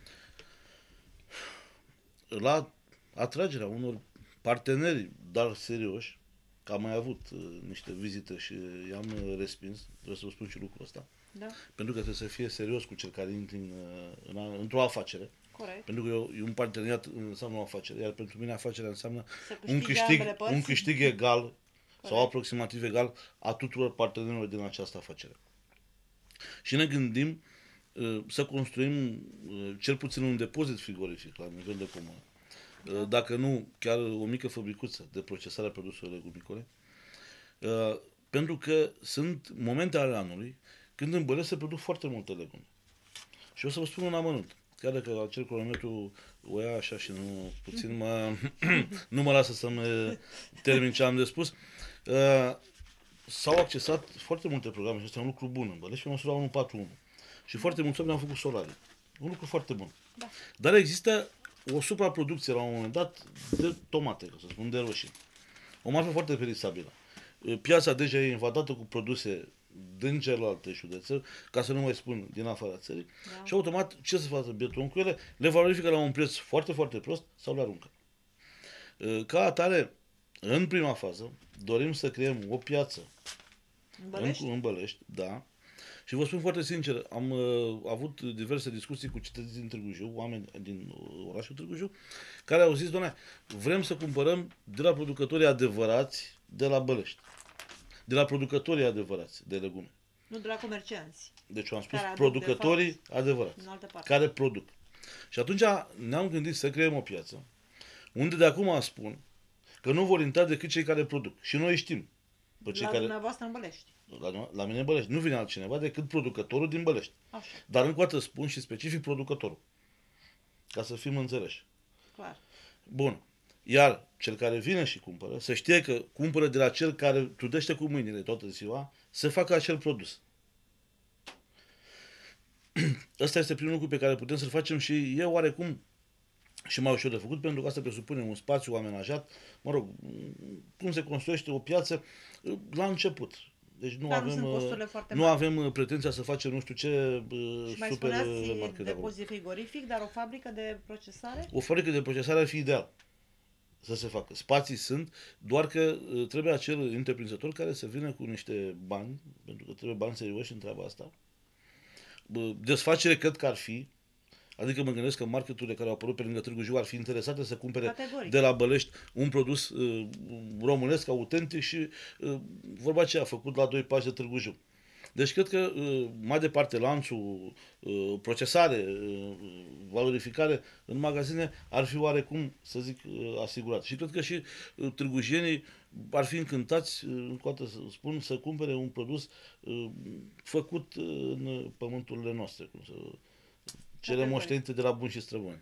la atragerea unor parteneri, dar serioși, că am mai avut uh, niște vizite și i-am uh, respins, trebuie să vă spun și lucrul ăsta. Da. Pentru că trebuie să fie serios cu cel care intră în, în, într-o afacere. Corect. Pentru că eu, un parteneriat înseamnă o afacere, iar pentru mine afacerea înseamnă un câștig, un câștig egal Corect. sau aproximativ egal a tuturor partenerilor din această afacere. Și ne gândim uh, să construim uh, cel puțin un depozit frigorific la nivel de comună. Da. Dacă nu, chiar o mică fabricuță de procesare a produselor legumicole, uh, pentru că sunt momente ale anului când în Bălești se produc foarte multe legume. Și o să vă spun un amănunt. Chiar dacă acel cronometru o ia așa și nu puțin mă, nu mă lasă să-mi termin ce am de spus, uh, s-au accesat foarte multe programe și este un lucru bun în Bălești, pe măsura unu patru unu. Și foarte mulți oameni au făcut solare. Un lucru foarte bun. Da. Dar există o supraproducție la un moment dat de tomate, să spun, de roșii. O marfă foarte perisabilă. Piața deja e invadată cu produse din celelalte județe, ca să nu mai spun din afara țării, da. Și automat ce se face bietul cu ele? Le valorifică la un preț foarte, foarte prost sau le aruncă. Ca atare, în prima fază, dorim să creăm o piață în Bălești, în, în Bălești, da. Și vă spun foarte sincer, am uh, avut diverse discuții cu cetățenii din Târgu Jiu, oameni din uh, orașul Târgu Jiu, care au zis, doamne, vrem să cumpărăm de la producătorii adevărați de la Bălești. de la producătorii adevărați de legume. Nu de la comercianți. Deci am spus Care aduc, producătorii de fapt, adevărați, în altă parte. care produc. Și atunci ne-am gândit să creăm o piață unde de acum spun că nu vor intra decât cei care produc. Și noi știm. Pe cei La care, dumneavoastră în Bălești. la, la mine în Bălești. Nu vine altcineva decât producătorul din Bălești. Așa, Dar încă o dată spun și specific producătorul. Ca să fim înțeleși. clar. Bun. Iar cel care vine și cumpără, să știe că cumpără de la cel care trudește cu mâinile toată ziua să facă acel produs. Ăsta este primul lucru pe care putem să-l facem și e oarecum și mai ușor de făcut, pentru că asta presupune un spațiu amenajat, mă rog, cum se construiește o piață la început. Deci nu Dar nu avem, sunt costurile foarte nu mari. avem pretenția să facem nu știu ce Și mai super spuneați market acolo. depozit frigorific, dar o fabrică de procesare? O fabrică de procesare ar fi ideal să se facă. Spații sunt, doar că uh, trebuie acel întreprinzător care să vină cu niște bani, pentru că trebuie bani serioși în treaba asta. Bă, desfacere cred că ar fi, adică mă gândesc că marketurile care au apărut pe lângă Târgu Jiu ar fi interesate să cumpere Categoric. de la Bălești un produs uh, românesc, autentic și uh, vorba aceea făcut la doi pași de Târgu Jiu. Deci cred că uh, mai departe lanțul, uh, procesare, uh, valorificare în magazine ar fi oarecum, să zic, uh, asigurat. Și cred că și uh, târgujienii ar fi încântați, uh, încă o dată să spun, să cumpere un produs uh, făcut uh, în pământurile noastre, cum să cele moștenite de la buni și străbuni.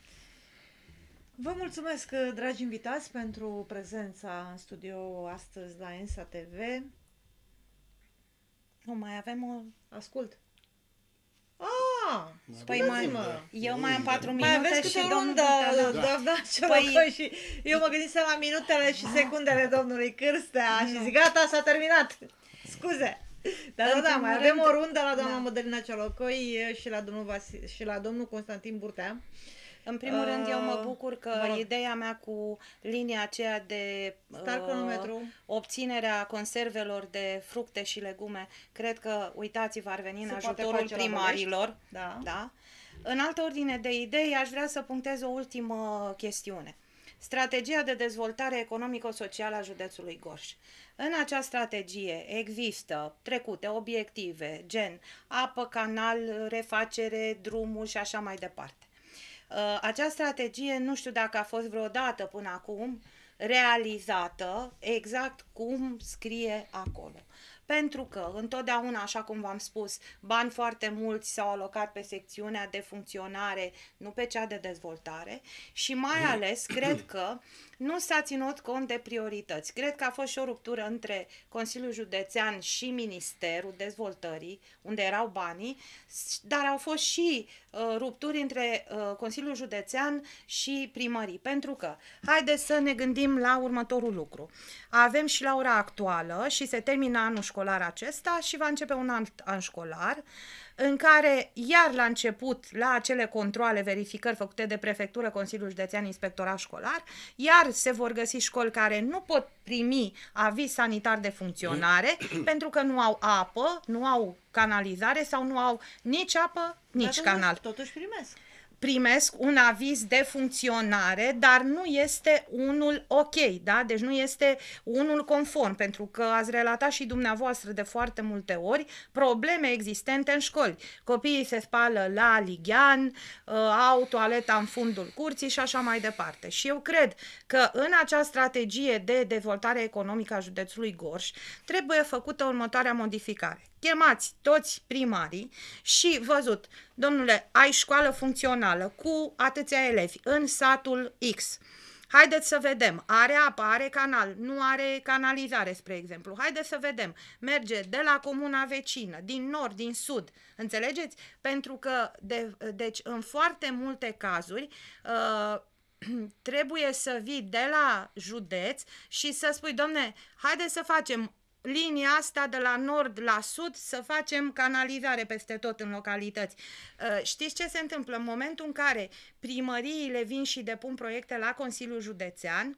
Vă mulțumesc, dragi invitați, pentru prezența în studio astăzi la ENSA T V. Nu, mai avem o... Ascult. Ah, Păi mai, eu mai am patru mai minute aveți și câte o domnul rundă, Burtea, da. doamna Păi- Ciolocă, și eu mă gândisem la minutele și secundele domnului Cârstea și zic, gata, s-a terminat. Scuze. Dar În da, da, primul mai avem rând- o rundă la doamna da. Mădălina Ciolocoi și la domnul, Vasi- și la domnul Constantin Burtea. În primul rând, eu mă Uh, bucur că mă rog. ideea mea cu linia aceea de Start cronometru. obținerea conservelor de fructe și legume, cred că, uitați-vă, ar veni în Se poate ajutorul face la primarilor. Da. Da? În altă ordine de idei, aș vrea să punctez o ultimă chestiune. Strategia de dezvoltare economico-socială a județului Gorj. În acea strategie există trecute obiective, gen apă, canal, refacere, drumuri și așa mai departe. Uh, Acea strategie, nu știu dacă a fost vreodată până acum realizată exact cum scrie acolo. Pentru că întotdeauna, așa cum v-am spus, bani foarte mulți s-au alocat pe secțiunea de funcționare, nu pe cea de dezvoltare și mai ales cred că nu s-a ținut cont de priorități. Cred că a fost și o ruptură între Consiliul Județean și Ministerul Dezvoltării, unde erau banii, dar au fost și uh, rupturi între uh, Consiliul Județean și primării. Pentru că, haideți să ne gândim la următorul lucru. Avem și la ora actuală și se termină anul școlar acesta și va începe un alt an școlar în care, iar la început, la acele controale, verificări făcute de prefectură, Consiliul Județean, Inspectorat Școlar, iar se vor găsi școli care nu pot primi aviz sanitar de funcționare pentru că nu au apă, nu au canalizare sau nu au nici apă, nici Dar canal. Totuși primesc. Primesc un aviz de funcționare, dar nu este unul ok, da? Deci nu este unul conform, pentru că ați relatat și dumneavoastră de foarte multe ori probleme existente în școli. Copiii se spală la lighean, au toaleta în fundul curții și așa mai departe. Și eu cred că în acea strategie de dezvoltare economică a județului Gorj trebuie făcută următoarea modificare. Chemați toți primarii și văzut, domnule, ai școală funcțională cu atâția elevi în satul X. Haideți să vedem, are apă, are canal, nu are canalizare, spre exemplu. Haideți să vedem, merge de la comuna vecină, din nord, din sud, înțelegeți? Pentru că, de, deci, în foarte multe cazuri, uh, trebuie să vii de la județ și să spui, domne, haideți să facem linia asta de la nord la sud, să facem canalizare peste tot în localități. Știți ce se întâmplă? În momentul în care primăriile vin și depun proiecte la Consiliul Județean,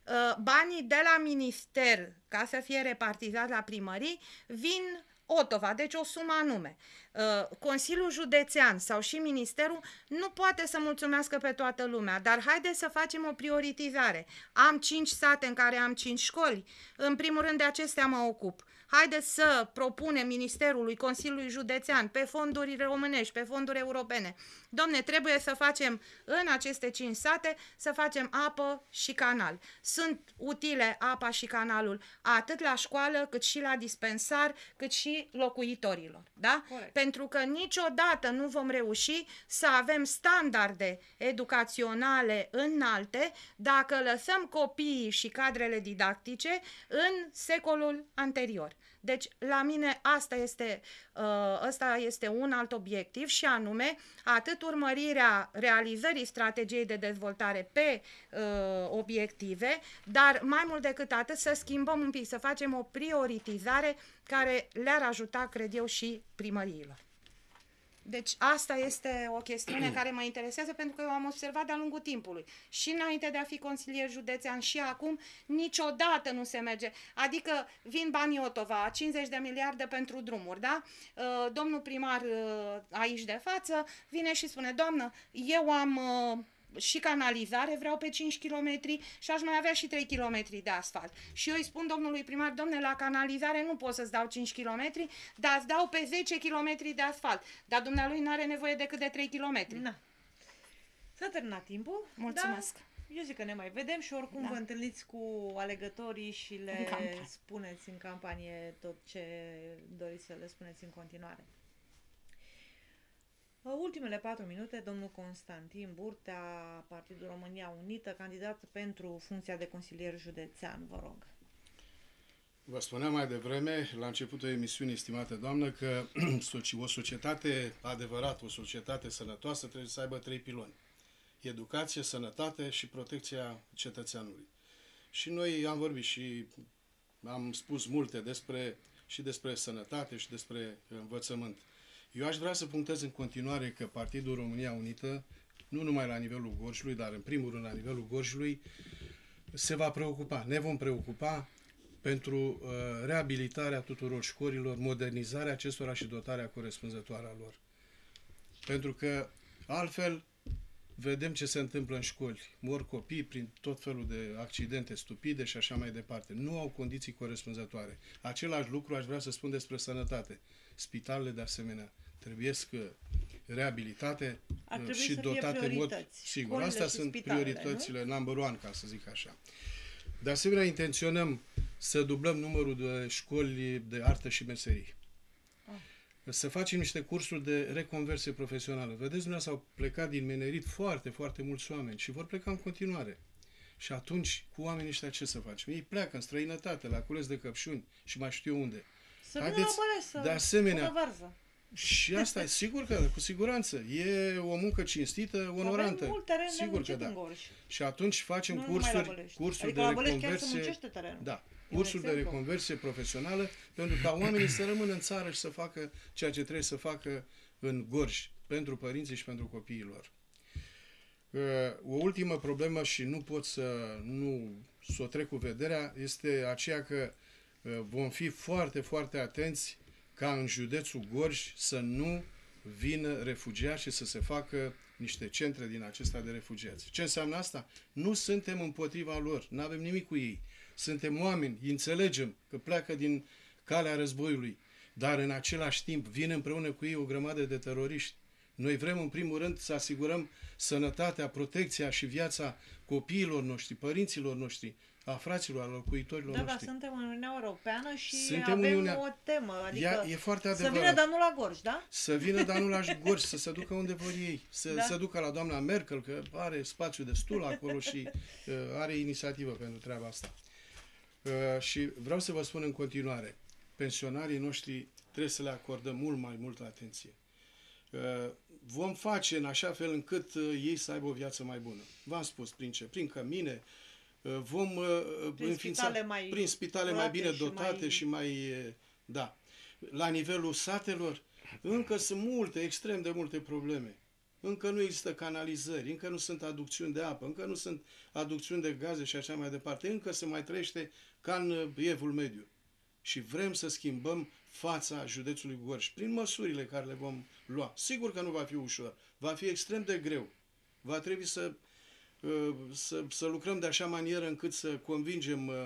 banii de la minister, ca să fie repartizați la primării, vin Otova, deci o sumă anume. Consiliul Județean sau și Ministerul nu poate să mulțumească pe toată lumea, dar haideți să facem o prioritizare. Am cinci sate în care am cinci școli, în primul rând de acestea mă ocup. haideți să propunem Ministerului, Consiliului Județean, pe fonduri românești, pe fonduri europene. Domne, trebuie să facem în aceste cinci sate, să facem apă și canal. Sunt utile apa și canalul atât la școală, cât și la dispensar, cât și locuitorilor. Da? Corect. Pentru că niciodată nu vom reuși să avem standarde educaționale înalte dacă lăsăm copiii și cadrele didactice în secolul anterior. Deci, la mine asta este, uh, ăsta este un alt obiectiv și anume atât urmărirea realizării strategiei de dezvoltare pe uh, obiective, dar mai mult decât atât să schimbăm un pic, să facem o prioritizare care le-ar ajuta, cred eu, și primăriilor. Deci asta este o chestiune care mă interesează pentru că eu am observat de-a lungul timpului. Și înainte de a fi consilier județean și acum, niciodată nu se merge. Adică vin banii Otova, cincizeci de miliarde pentru drumuri, da? Domnul primar aici de față vine și spune, doamnă, eu am și canalizare, vreau pe cinci kilometri și aș mai avea și trei kilometri de asfalt. Și eu îi spun domnului primar, domne, la canalizare nu pot să-ți dau cinci kilometri, dar îți dau pe zece kilometri de asfalt. Dar dumnealui nu are nevoie decât de trei kilometri. Na. S-a terminat timpul. Mulțumesc. Da? Eu zic că ne mai vedem și oricum Da. vă întâlniți cu alegătorii și le În campanie. spuneți în campanie tot ce doriți să le spuneți în continuare. Ultimele patru minute, domnul Constantin Burtea, Partidul România Unită, candidat pentru funcția de consilier județean, vă rog. Vă spuneam mai devreme, la începutul emisiunii, estimată doamnă, că o societate adevărată, o societate sănătoasă trebuie să aibă trei piloni. Educație, sănătate și protecția cetățeanului. Și noi am vorbit și am spus multe despre, și despre sănătate și despre învățământ. Eu aș vrea să punctez în continuare că Partidul România Unită, nu numai la nivelul Gorjului, dar în primul rând la nivelul Gorjului, se va preocupa, ne vom preocupa pentru uh, reabilitarea tuturor școlilor, modernizarea acestora și dotarea corespunzătoare a lor. Pentru că altfel vedem ce se întâmplă în școli. Mor copii prin tot felul de accidente stupide și așa mai departe. Nu au condiții corespunzătoare. Același lucru aș vrea să spun despre sănătate. Spitalele, de asemenea, trebuiesc reabilitate și dotate în mod sigur. Astea sunt prioritățile number one, ca să zic așa. De asemenea, intenționăm să dublăm numărul de școli de artă și meserii. Să facem niște cursuri de reconversie profesională. Vedeți, dumneavoastră, au plecat din menerit foarte, foarte mulți oameni și vor pleca în continuare. Și atunci, cu oamenii ăștia ce să facem? Ei pleacă în străinătate, la cules de căpșuni și mai știu unde. Să vină la Băleș, să de asemenea, pună varză. Și asta e sigur că, cu siguranță, e o muncă cinstită, onorantă. Avem mult teren sigur că da. în Gorj. Și atunci facem nu cursuri, cursuri adică de la Băleș reconversie. chiar se muncește terenul. Da, cursuri de reconversie profesională pentru ca oamenii să rămână în țară și să facă ceea ce trebuie să facă în Gorj, pentru părinții și pentru copiii lor. O ultimă problemă și nu pot să nu să o trec cu vederea este aceea că vom fi foarte, foarte atenți ca în județul Gorj să nu vină refugiați și să se facă niște centre din acestea de refugiați. Ce înseamnă asta? Nu suntem împotriva lor, nu avem nimic cu ei. Suntem oameni, înțelegem că pleacă din calea războiului, dar în același timp vin împreună cu ei o grămadă de teroriști. Noi vrem în primul rând să asigurăm sănătatea, protecția și viața copiilor noștri, părinților noștri, a fraților, a locuitorilor da, noștri. Da, suntem în Uniunea Europeană și suntem avem Uniunea... o temă. Adică Ea, e foarte adevărat. să vină, dar nu la Gorj, da? Să vină, dar nu la Gorj, să se ducă unde vor ei. Să da? se ducă la doamna Merkel, că are spațiu destul acolo și uh, are inițiativă pentru treaba asta. Uh, și vreau să vă spun în continuare, pensionarii noștri trebuie să le acordăm mult mai multă atenție. Uh, vom face în așa fel încât uh, ei să aibă o viață mai bună. V-am spus prin ce? Prin cămine, uh, vom uh, prin înființa spitale mai, prin spitale mai bine și dotate mai... și mai... Uh, da. La nivelul satelor, încă sunt multe, extrem de multe probleme. Încă nu există canalizări, încă nu sunt aducțiuni de apă, încă nu sunt aducțiuni de gaze și așa mai departe. Încă se mai trăiește ca în Evul Mediu. Și vrem să schimbăm fața județului Gorj prin măsurile care le vom lua. Sigur că nu va fi ușor, va fi extrem de greu. Va trebui să, să, să lucrăm de așa manieră încât să convingem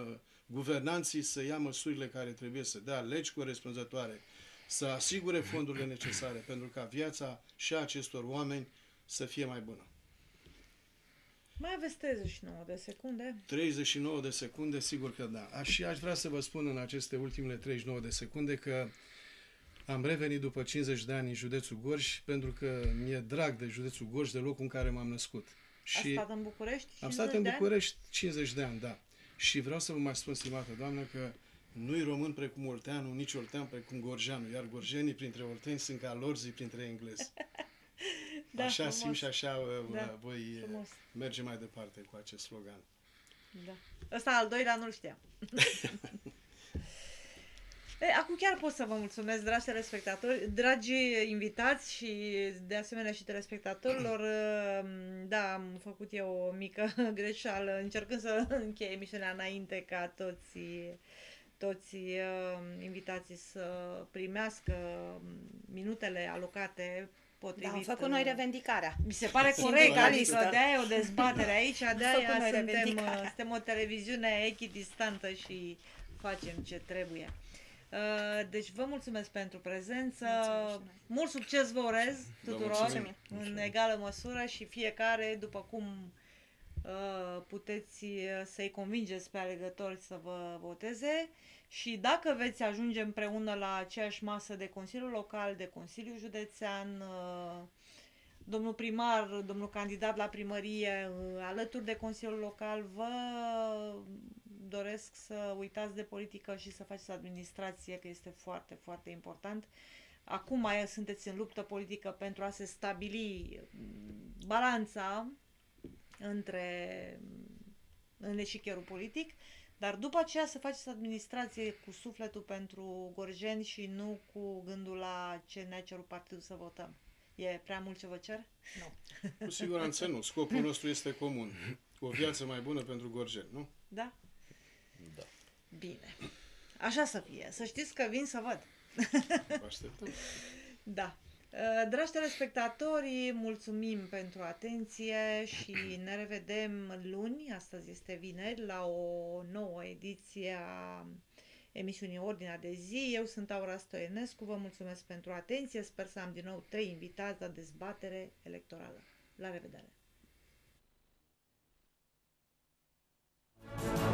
guvernanții să ia măsurile care trebuie să dea, legi corespunzătoare, să asigure fondurile necesare pentru ca viața și a acestor oameni să fie mai bună. Mai aveți treizeci și nouă de secunde. treizeci și nouă de secunde, sigur că da. A, și aș vrea să vă spun în aceste ultimele treizeci și nouă de secunde că am revenit după cincizeci de ani în județul Gorj, pentru că mi-e drag de județul Gorj, de locul în care m-am născut. Și stat în București? Am stat în București cincizeci de ani, da. Și vreau să vă mai spun, stimată doamnă, că nu-i român precum olteanul, nici oltean precum gorjeanul, iar gorjenii printre olteni sunt ca lorzii printre englezi. Da, așa frumos. Simt și așa da, voi frumos. Merge mai departe cu acest slogan. Da. Ăsta al doilea nu-l știam. E, acum chiar pot să vă mulțumesc, dragi telespectatori, dragi invitați și de asemenea și telespectatorilor. Da, am făcut eu o mică greșeală încercând să închei emisiunea înainte ca toți, toți invitații să primească minutele alocate potrivit. Da, am făcut noi revendicarea. Mi se pare corect, adică de-aia e o dezbatere aici, de-aia suntem, suntem o televiziune echidistantă și facem ce trebuie. Deci vă mulțumesc pentru prezență, mult succes vă urez tuturor în egală măsură și fiecare după cum puteți să-i convingeți pe alegători să vă voteze și dacă veți ajunge împreună la aceeași masă de Consiliu Local, de Consiliu Județean, domnul primar, domnul candidat la primărie, alături de Consiliul Local, vă doresc să uitați de politică și să faceți administrație, că este foarte, foarte important. Acum mai sunteți în luptă politică pentru a se stabili balanța între în eșichierul politic, dar după aceea să faceți administrație cu sufletul pentru gorjeni și nu cu gândul la ce ne-a cerut partidul să votăm. E prea mult ce vă cer? Nu. Cu siguranță nu. Scopul nostru este comun. O viață mai bună pentru gorjeni, nu? Da? Da. Bine. Așa să fie. Să știți că vin să văd. Vă așteptăm. Da. Dragi telespectatori, mulțumim pentru atenție și ne revedem luni, astăzi este vineri, la o nouă ediție a emisiunii Ordinea de Zi. Eu sunt Aura Stoienescu, vă mulțumesc pentru atenție, sper să am din nou trei invitați la dezbatere electorală. La revedere!